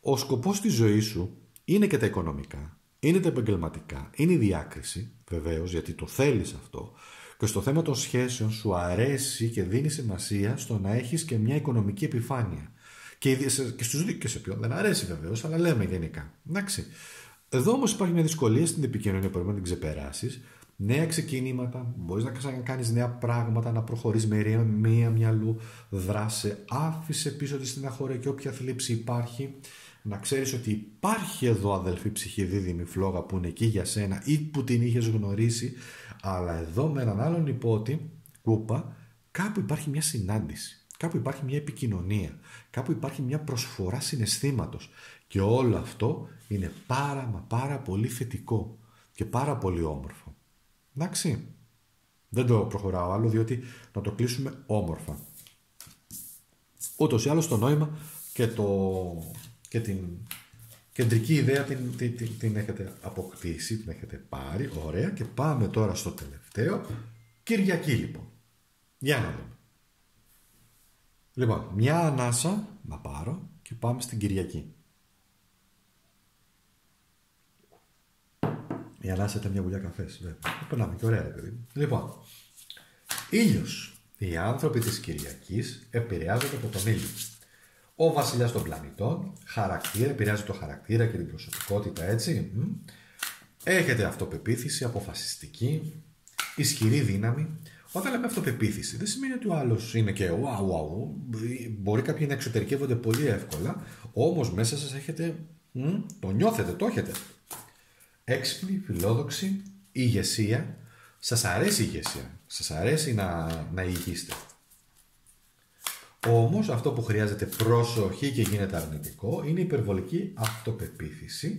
ο σκοπός της ζωής σου είναι και τα οικονομικά, είναι τα επαγγελματικά, είναι η διάκριση, βεβαίως, γιατί το θέλεις αυτό. Και στο θέμα των σχέσεων σου αρέσει και δίνει σημασία στο να έχεις και μια οικονομική επιφάνεια. Και στους δύο, και σε ποιον δεν αρέσει βεβαίως, αλλά λέμε γενικά. Εντάξει. Εδώ όμως υπάρχει μια δυσκολία στην επικοινωνία που πρέπει να την ξεπεράσεις. Νέα ξεκινήματα, μπορείς να κάνεις νέα πράγματα, να προχωρείς με μία μυαλού, δράσε, άφησε πίσω τη στεναχώρια και όποια θλίψη υπάρχει. Να ξέρεις ότι υπάρχει εδώ αδελφή ψυχή δίδυμη φλόγα που είναι εκεί για σένα ή που την είχες γνωρίσει, αλλά εδώ με έναν άλλον υπότι, κούπα, κάπου υπάρχει μια συνάντηση, κάπου υπάρχει μια επικοινωνία, κάπου υπάρχει μια προσφορά συναισθήματος και όλο αυτό είναι πάρα πολύ θετικό και πάρα πολύ όμορφο. Εντάξει, δεν το προχωράω άλλο διότι να το κλείσουμε όμορφα. Ούτως ή άλλως το νόημα και την κεντρική ιδέα την έχετε αποκτήσει, την έχετε πάρει, ωραία, και πάμε τώρα στο τελευταίο, Κυριακή λοιπόν. Για να δούμε. Λοιπόν, μια ανάσα να πάρω και πάμε στην Κυριακή. Η ανάσα ήταν μια γουλιά καφές, βέβαια. Περνάμε και ωραία, παιδί. Λοιπόν, ήλιος. Οι άνθρωποι της Κυριακής επηρεάζονται από τον ήλιο. Ο βασιλιάς των πλανητών, χαρακτήρα, επηρεάζει το χαρακτήρα και την προσωπικότητα, έτσι. Έχετε αυτοπεποίθηση, αποφασιστική, ισχυρή δύναμη. Όταν λέμε αυτοπεποίθηση, δεν σημαίνει ότι ο άλλος είναι και wow. Μπορεί κάποιοι να εξωτερικεύονται πολύ εύκολα, όμως μέσα σας έχετε, το νιώθετε, το έχετε. Έξυπνη, φιλόδοξη, ηγεσία. Σας αρέσει η ηγεσία, σας αρέσει να ηγείστε. Όμως αυτό που χρειάζεται προσοχή και γίνεται αρνητικό είναι η υπερβολική αυτοπεποίθηση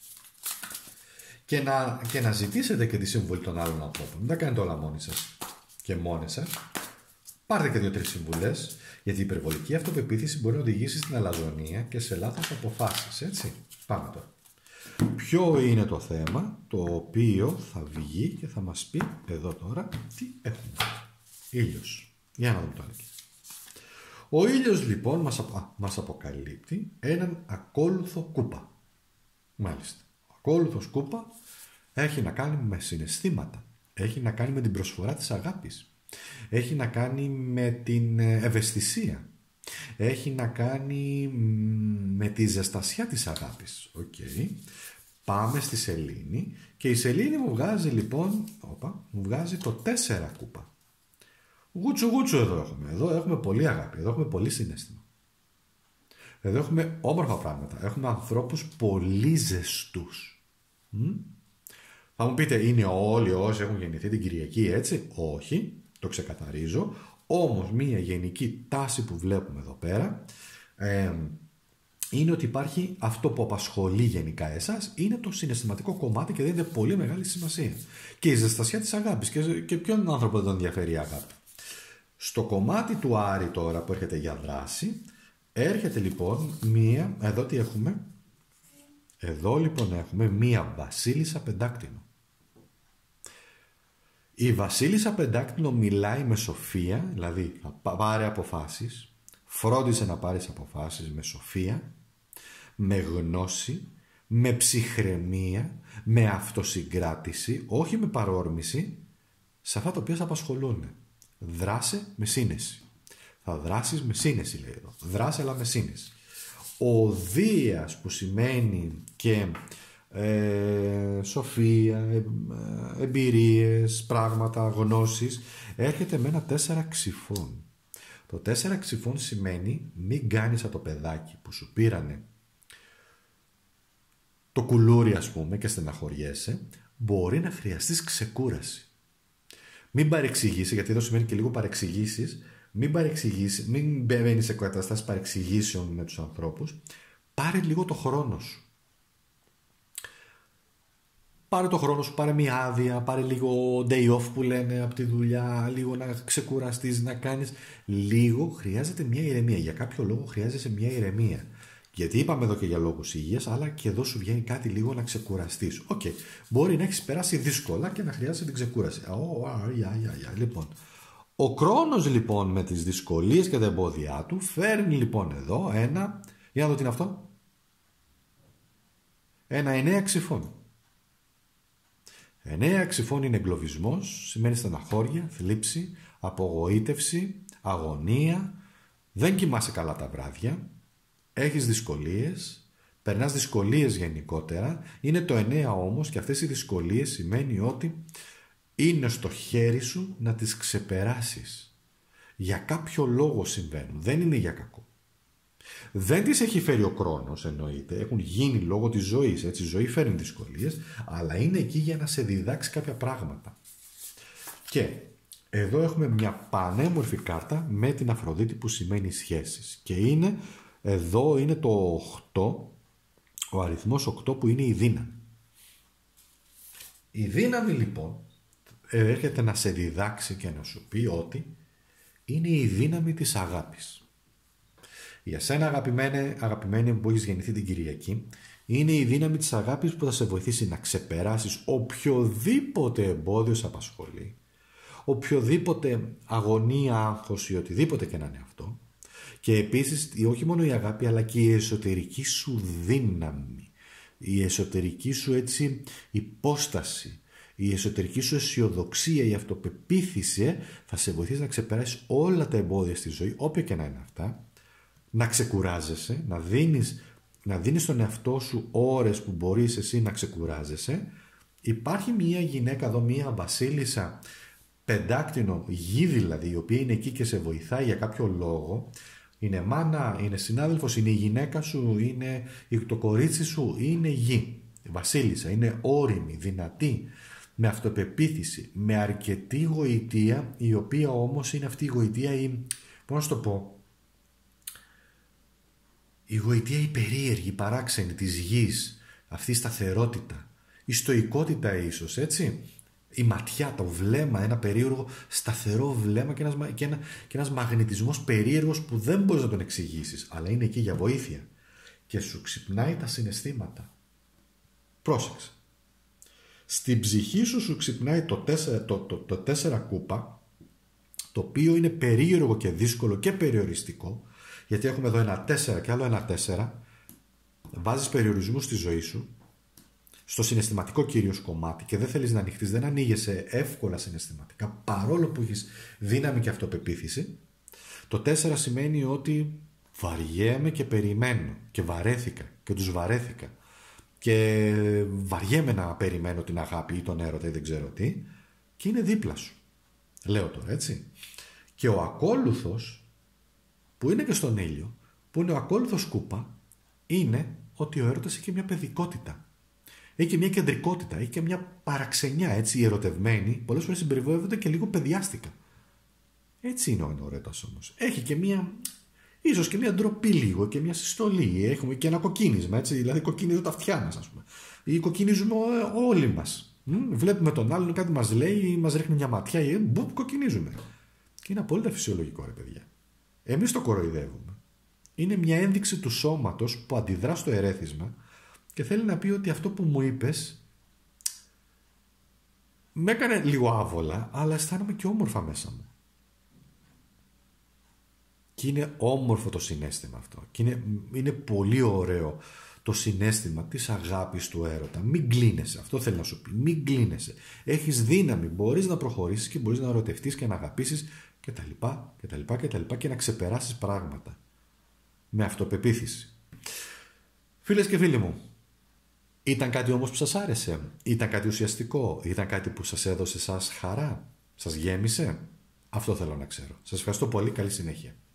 και να ζητήσετε και τη συμβουλή των άλλων ανθρώπων. Δεν τα κάνετε όλα μόνοι σας και μόνοι σας. Πάρτε και 2-3 συμβουλές, γιατί η υπερβολική αυτοπεποίθηση μπορεί να οδηγήσει στην αλαζονία και σε λάθος αποφάσεις, έτσι. Πάμε τώρα. Ποιο είναι το θέμα το οποίο θα βγει και θα μας πει εδώ τώρα τι έχουμε. Ήλιος. Για να δούμε το άλλο. Ο ήλιος λοιπόν μας αποκαλύπτει έναν ακόλουθο κούπα. Μάλιστα. Ο ακόλουθος κούπα έχει να κάνει με συναισθήματα. Έχει να κάνει με την προσφορά της αγάπης. Έχει να κάνει με την ευαισθησία. Έχει να κάνει με τη ζεστασιά της αγάπης. Okay. Πάμε στη σελήνη και η σελήνη μου βγάζει λοιπόν, μου βγάζει το 4 κούπα. Γούτσου εδώ έχουμε. Εδώ έχουμε πολύ αγάπη. Εδώ έχουμε πολύ συναίσθημα. Εδώ έχουμε όμορφα πράγματα. Έχουμε ανθρώπους πολύ ζεστούς. Θα μου πείτε, είναι όλοι όσοι έχουν γεννηθεί την Κυριακή έτσι? Όχι, το ξεκαθαρίζω. Όμως μία γενική τάση που βλέπουμε εδώ πέρα είναι ότι υπάρχει αυτό που απασχολεί γενικά εσάς, είναι το συναισθηματικό κομμάτι και δίνεται πολύ μεγάλη σημασία. Και η ζεστασιά της αγάπης. Και ποιον άνθρωπο δεν τον ενδιαφέρει η αγάπη. Στο κομμάτι του Άρη τώρα που έρχεται για δράση, έρχεται λοιπόν μία, εδώ τι έχουμε? Εδώ λοιπόν έχουμε μία βασίλισσα πεντάκτηνο. Η βασίλισσα πεντάκτηνο μιλάει με σοφία, δηλαδή θα πάρει αποφάσεις, φρόντισε να πάρεις αποφάσεις με σοφία, με γνώση, με ψυχραιμία, με αυτοσυγκράτηση, όχι με παρόρμηση, σε αυτά τα οποία σε απασχολούν. Δράσε με σύνεση. Θα δράσεις με σύνεση, λέει εδώ. Δράσε αλλά με σύνεση. Ο Δίας που σημαίνει και σοφία, εμπειρίες, πράγματα, γνώσεις, έρχεται με ένα 4 ξυφών. Το 4 ξυφών σημαίνει μην κάνεις σαν το παιδάκι που σου πήρανε το κουλούρι ας πούμε και στεναχωριέσαι, μπορεί να χρειαστείς ξεκούραση. Μην παρεξηγήσει, γιατί εδώ σημαίνει και λίγο παρεξηγήσεις. Μην μπαίνεις σε καταστάσεις παρεξηγήσεων με τους ανθρώπους. Πάρε λίγο το χρόνο σου. Πάρε το χρόνο σου, πάρε μια άδεια, πάρε λίγο day off που λένε από τη δουλειά, λίγο να ξεκουραστείς, να κάνεις. Λίγο χρειάζεται μια ηρεμία. Για κάποιο λόγο χρειάζεσαι μια ηρεμία. Γιατί είπαμε εδώ και για λόγους υγείας, αλλά και εδώ σου βγαίνει κάτι λίγο να ξεκουραστείς. Okay. Μπορεί να έχεις περάσει δύσκολα και να χρειάζεται την ξεκούραση. Λοιπόν, ο Κρόνος λοιπόν με τις δυσκολίες και τα εμπόδια του φέρνει λοιπόν εδώ ένα. Για να δω τι είναι αυτό. ένα 9 ξυφών. 9 ξυφών είναι εγκλωβισμός, σημαίνει στεναχώρια, θλίψη, απογοήτευση, αγωνία, δεν κοιμάσαι καλά τα βράδια, έχεις δυσκολίες, περνάς δυσκολίες γενικότερα. Είναι το 9 όμως και αυτές οι δυσκολίες σημαίνει ότι είναι στο χέρι σου να τις ξεπεράσεις. Για κάποιο λόγο συμβαίνουν, δεν είναι για κακό. Δεν τις έχει φέρει ο χρόνος, εννοείται, έχουν γίνει λόγω της ζωής, έτσι, η ζωή φέρνει δυσκολίες, αλλά είναι εκεί για να σε διδάξει κάποια πράγματα. Και εδώ έχουμε μια πανέμορφη κάρτα με την Αφροδίτη που σημαίνει σχέσεις. Και εδώ είναι το 8, ο αριθμός 8 που είναι η δύναμη. Η δύναμη λοιπόν έρχεται να σε διδάξει και να σου πει ότι είναι η δύναμη της αγάπης. Για σένα αγαπημένη που έχεις γεννηθεί την Κυριακή, είναι η δύναμη της αγάπης που θα σε βοηθήσει να ξεπεράσεις οποιοδήποτε εμπόδιο σε απασχολεί, οποιοδήποτε αγωνία, άγχος ή οτιδήποτε και να είναι αυτό. Και επίσης όχι μόνο η αγάπη αλλά και η εσωτερική σου δύναμη, η εσωτερική σου έτσι υπόσταση, η εσωτερική σου αισιοδοξία, η αυτοπεποίθηση θα σε βοηθήσει να ξεπεράσεις όλα τα εμπόδια στη ζωή, όποια και να είναι αυτά, να ξεκουράζεσαι, να δίνεις στον εαυτό σου ώρες που μπορείς εσύ να ξεκουράζεσαι. Υπάρχει μια γυναίκα εδώ, μια βασίλισσα, πεντάκτηνο γη δηλαδή, η οποία είναι εκεί και σε βοηθάει για κάποιο λόγο. Είναι μάνα, είναι συνάδελφος, είναι η γυναίκα σου, είναι το κορίτσι σου, είναι γη. Βασίλισσα, είναι όριμη, δυνατή, με αυτοπεποίθηση, με αρκετή γοητεία, η οποία όμως είναι αυτή η γοητεία, πώς να σου το πω, η γοητεία η περίεργη, η παράξενη της γης, αυτή η σταθερότητα, η στοικότητα ίσως, έτσι, η ματιά, το βλέμμα, ένα περίεργο σταθερό βλέμμα και ένας μαγνητισμός περίεργος που δεν μπορείς να τον εξηγήσεις, αλλά είναι εκεί για βοήθεια και σου ξυπνάει τα συναισθήματα. Πρόσεξε. Στην ψυχή σου ξυπνάει το 4 κούπα, το οποίο είναι περίεργο και δύσκολο και περιοριστικό, γιατί έχουμε εδώ ένα 4 και άλλο ένα 4, βάζεις περιορισμούς στη ζωή σου, στο συναισθηματικό κυρίως κομμάτι και δεν θέλεις να ανοιχτείς, δεν ανοίγεσαι εύκολα συναισθηματικά, παρόλο που έχεις δύναμη και αυτοπεποίθηση. Το 4 σημαίνει ότι βαριέμαι και περιμένω και βαρέθηκα και τους βαρέθηκα και βαριέμαι να περιμένω την αγάπη ή τον έρωτα ή δεν ξέρω τι, και είναι δίπλα σου. Λέω τώρα, έτσι. Και ο ακόλουθος, που είναι και στον ήλιο, που είναι ο ακόλουθος κούπα, είναι ότι ο έρωτας έχει και μια παιδικότητα. Έχει και μια κεντρικότητα, έχει και μια παραξενιά, έτσι, οι ερωτευμένοι πολλές φορές συμπεριφέρονται και λίγο παιδιάστικα. Έτσι είναι ο έρωτας όμως. Έχει και μια, ίσως και μια ντροπή λίγο και μια συστολή. Έχουμε και ένα κοκκίνισμα, έτσι, δηλαδή κοκκινίζουν τα αυτιά μας, ας πούμε. Ή κοκκινίζουμε όλοι μας. Βλέπουμε τον άλλον, κάτι μας λέει, μας ρίχνει μια ματιά, ή μπουπ, κοκκινίζουμε. Και είναι απόλυτα φυσιολογικό, ρε παιδιά. Εμείς το κοροϊδεύουμε. Είναι μια ένδειξη του σώματος που αντιδρά στο ερέθισμα και θέλει να πει ότι αυτό που μου είπες με έκανε λίγο άβολα, αλλά αισθάνομαι και όμορφα μέσα μου. Και είναι όμορφο το συναίσθημα αυτό. Και είναι πολύ ωραίο το συναίσθημα της αγάπης, του έρωτα. Μην κλείνεσαι. Αυτό θέλει να σου πει. Μην κλείνεσαι. Έχεις δύναμη. Μπορείς να προχωρήσεις και μπορείς να ερωτευτείς και να αγαπήσεις και να ξεπεράσεις πράγματα. Με αυτοπεποίθηση. Φίλες και φίλοι μου, ήταν κάτι όμως που σας άρεσε? Ήταν κάτι ουσιαστικό? Ήταν κάτι που σας έδωσε σας χαρά? Σας γέμισε? Αυτό θέλω να ξέρω. Σας ευχαριστώ πολύ. Καλή συνέχεια.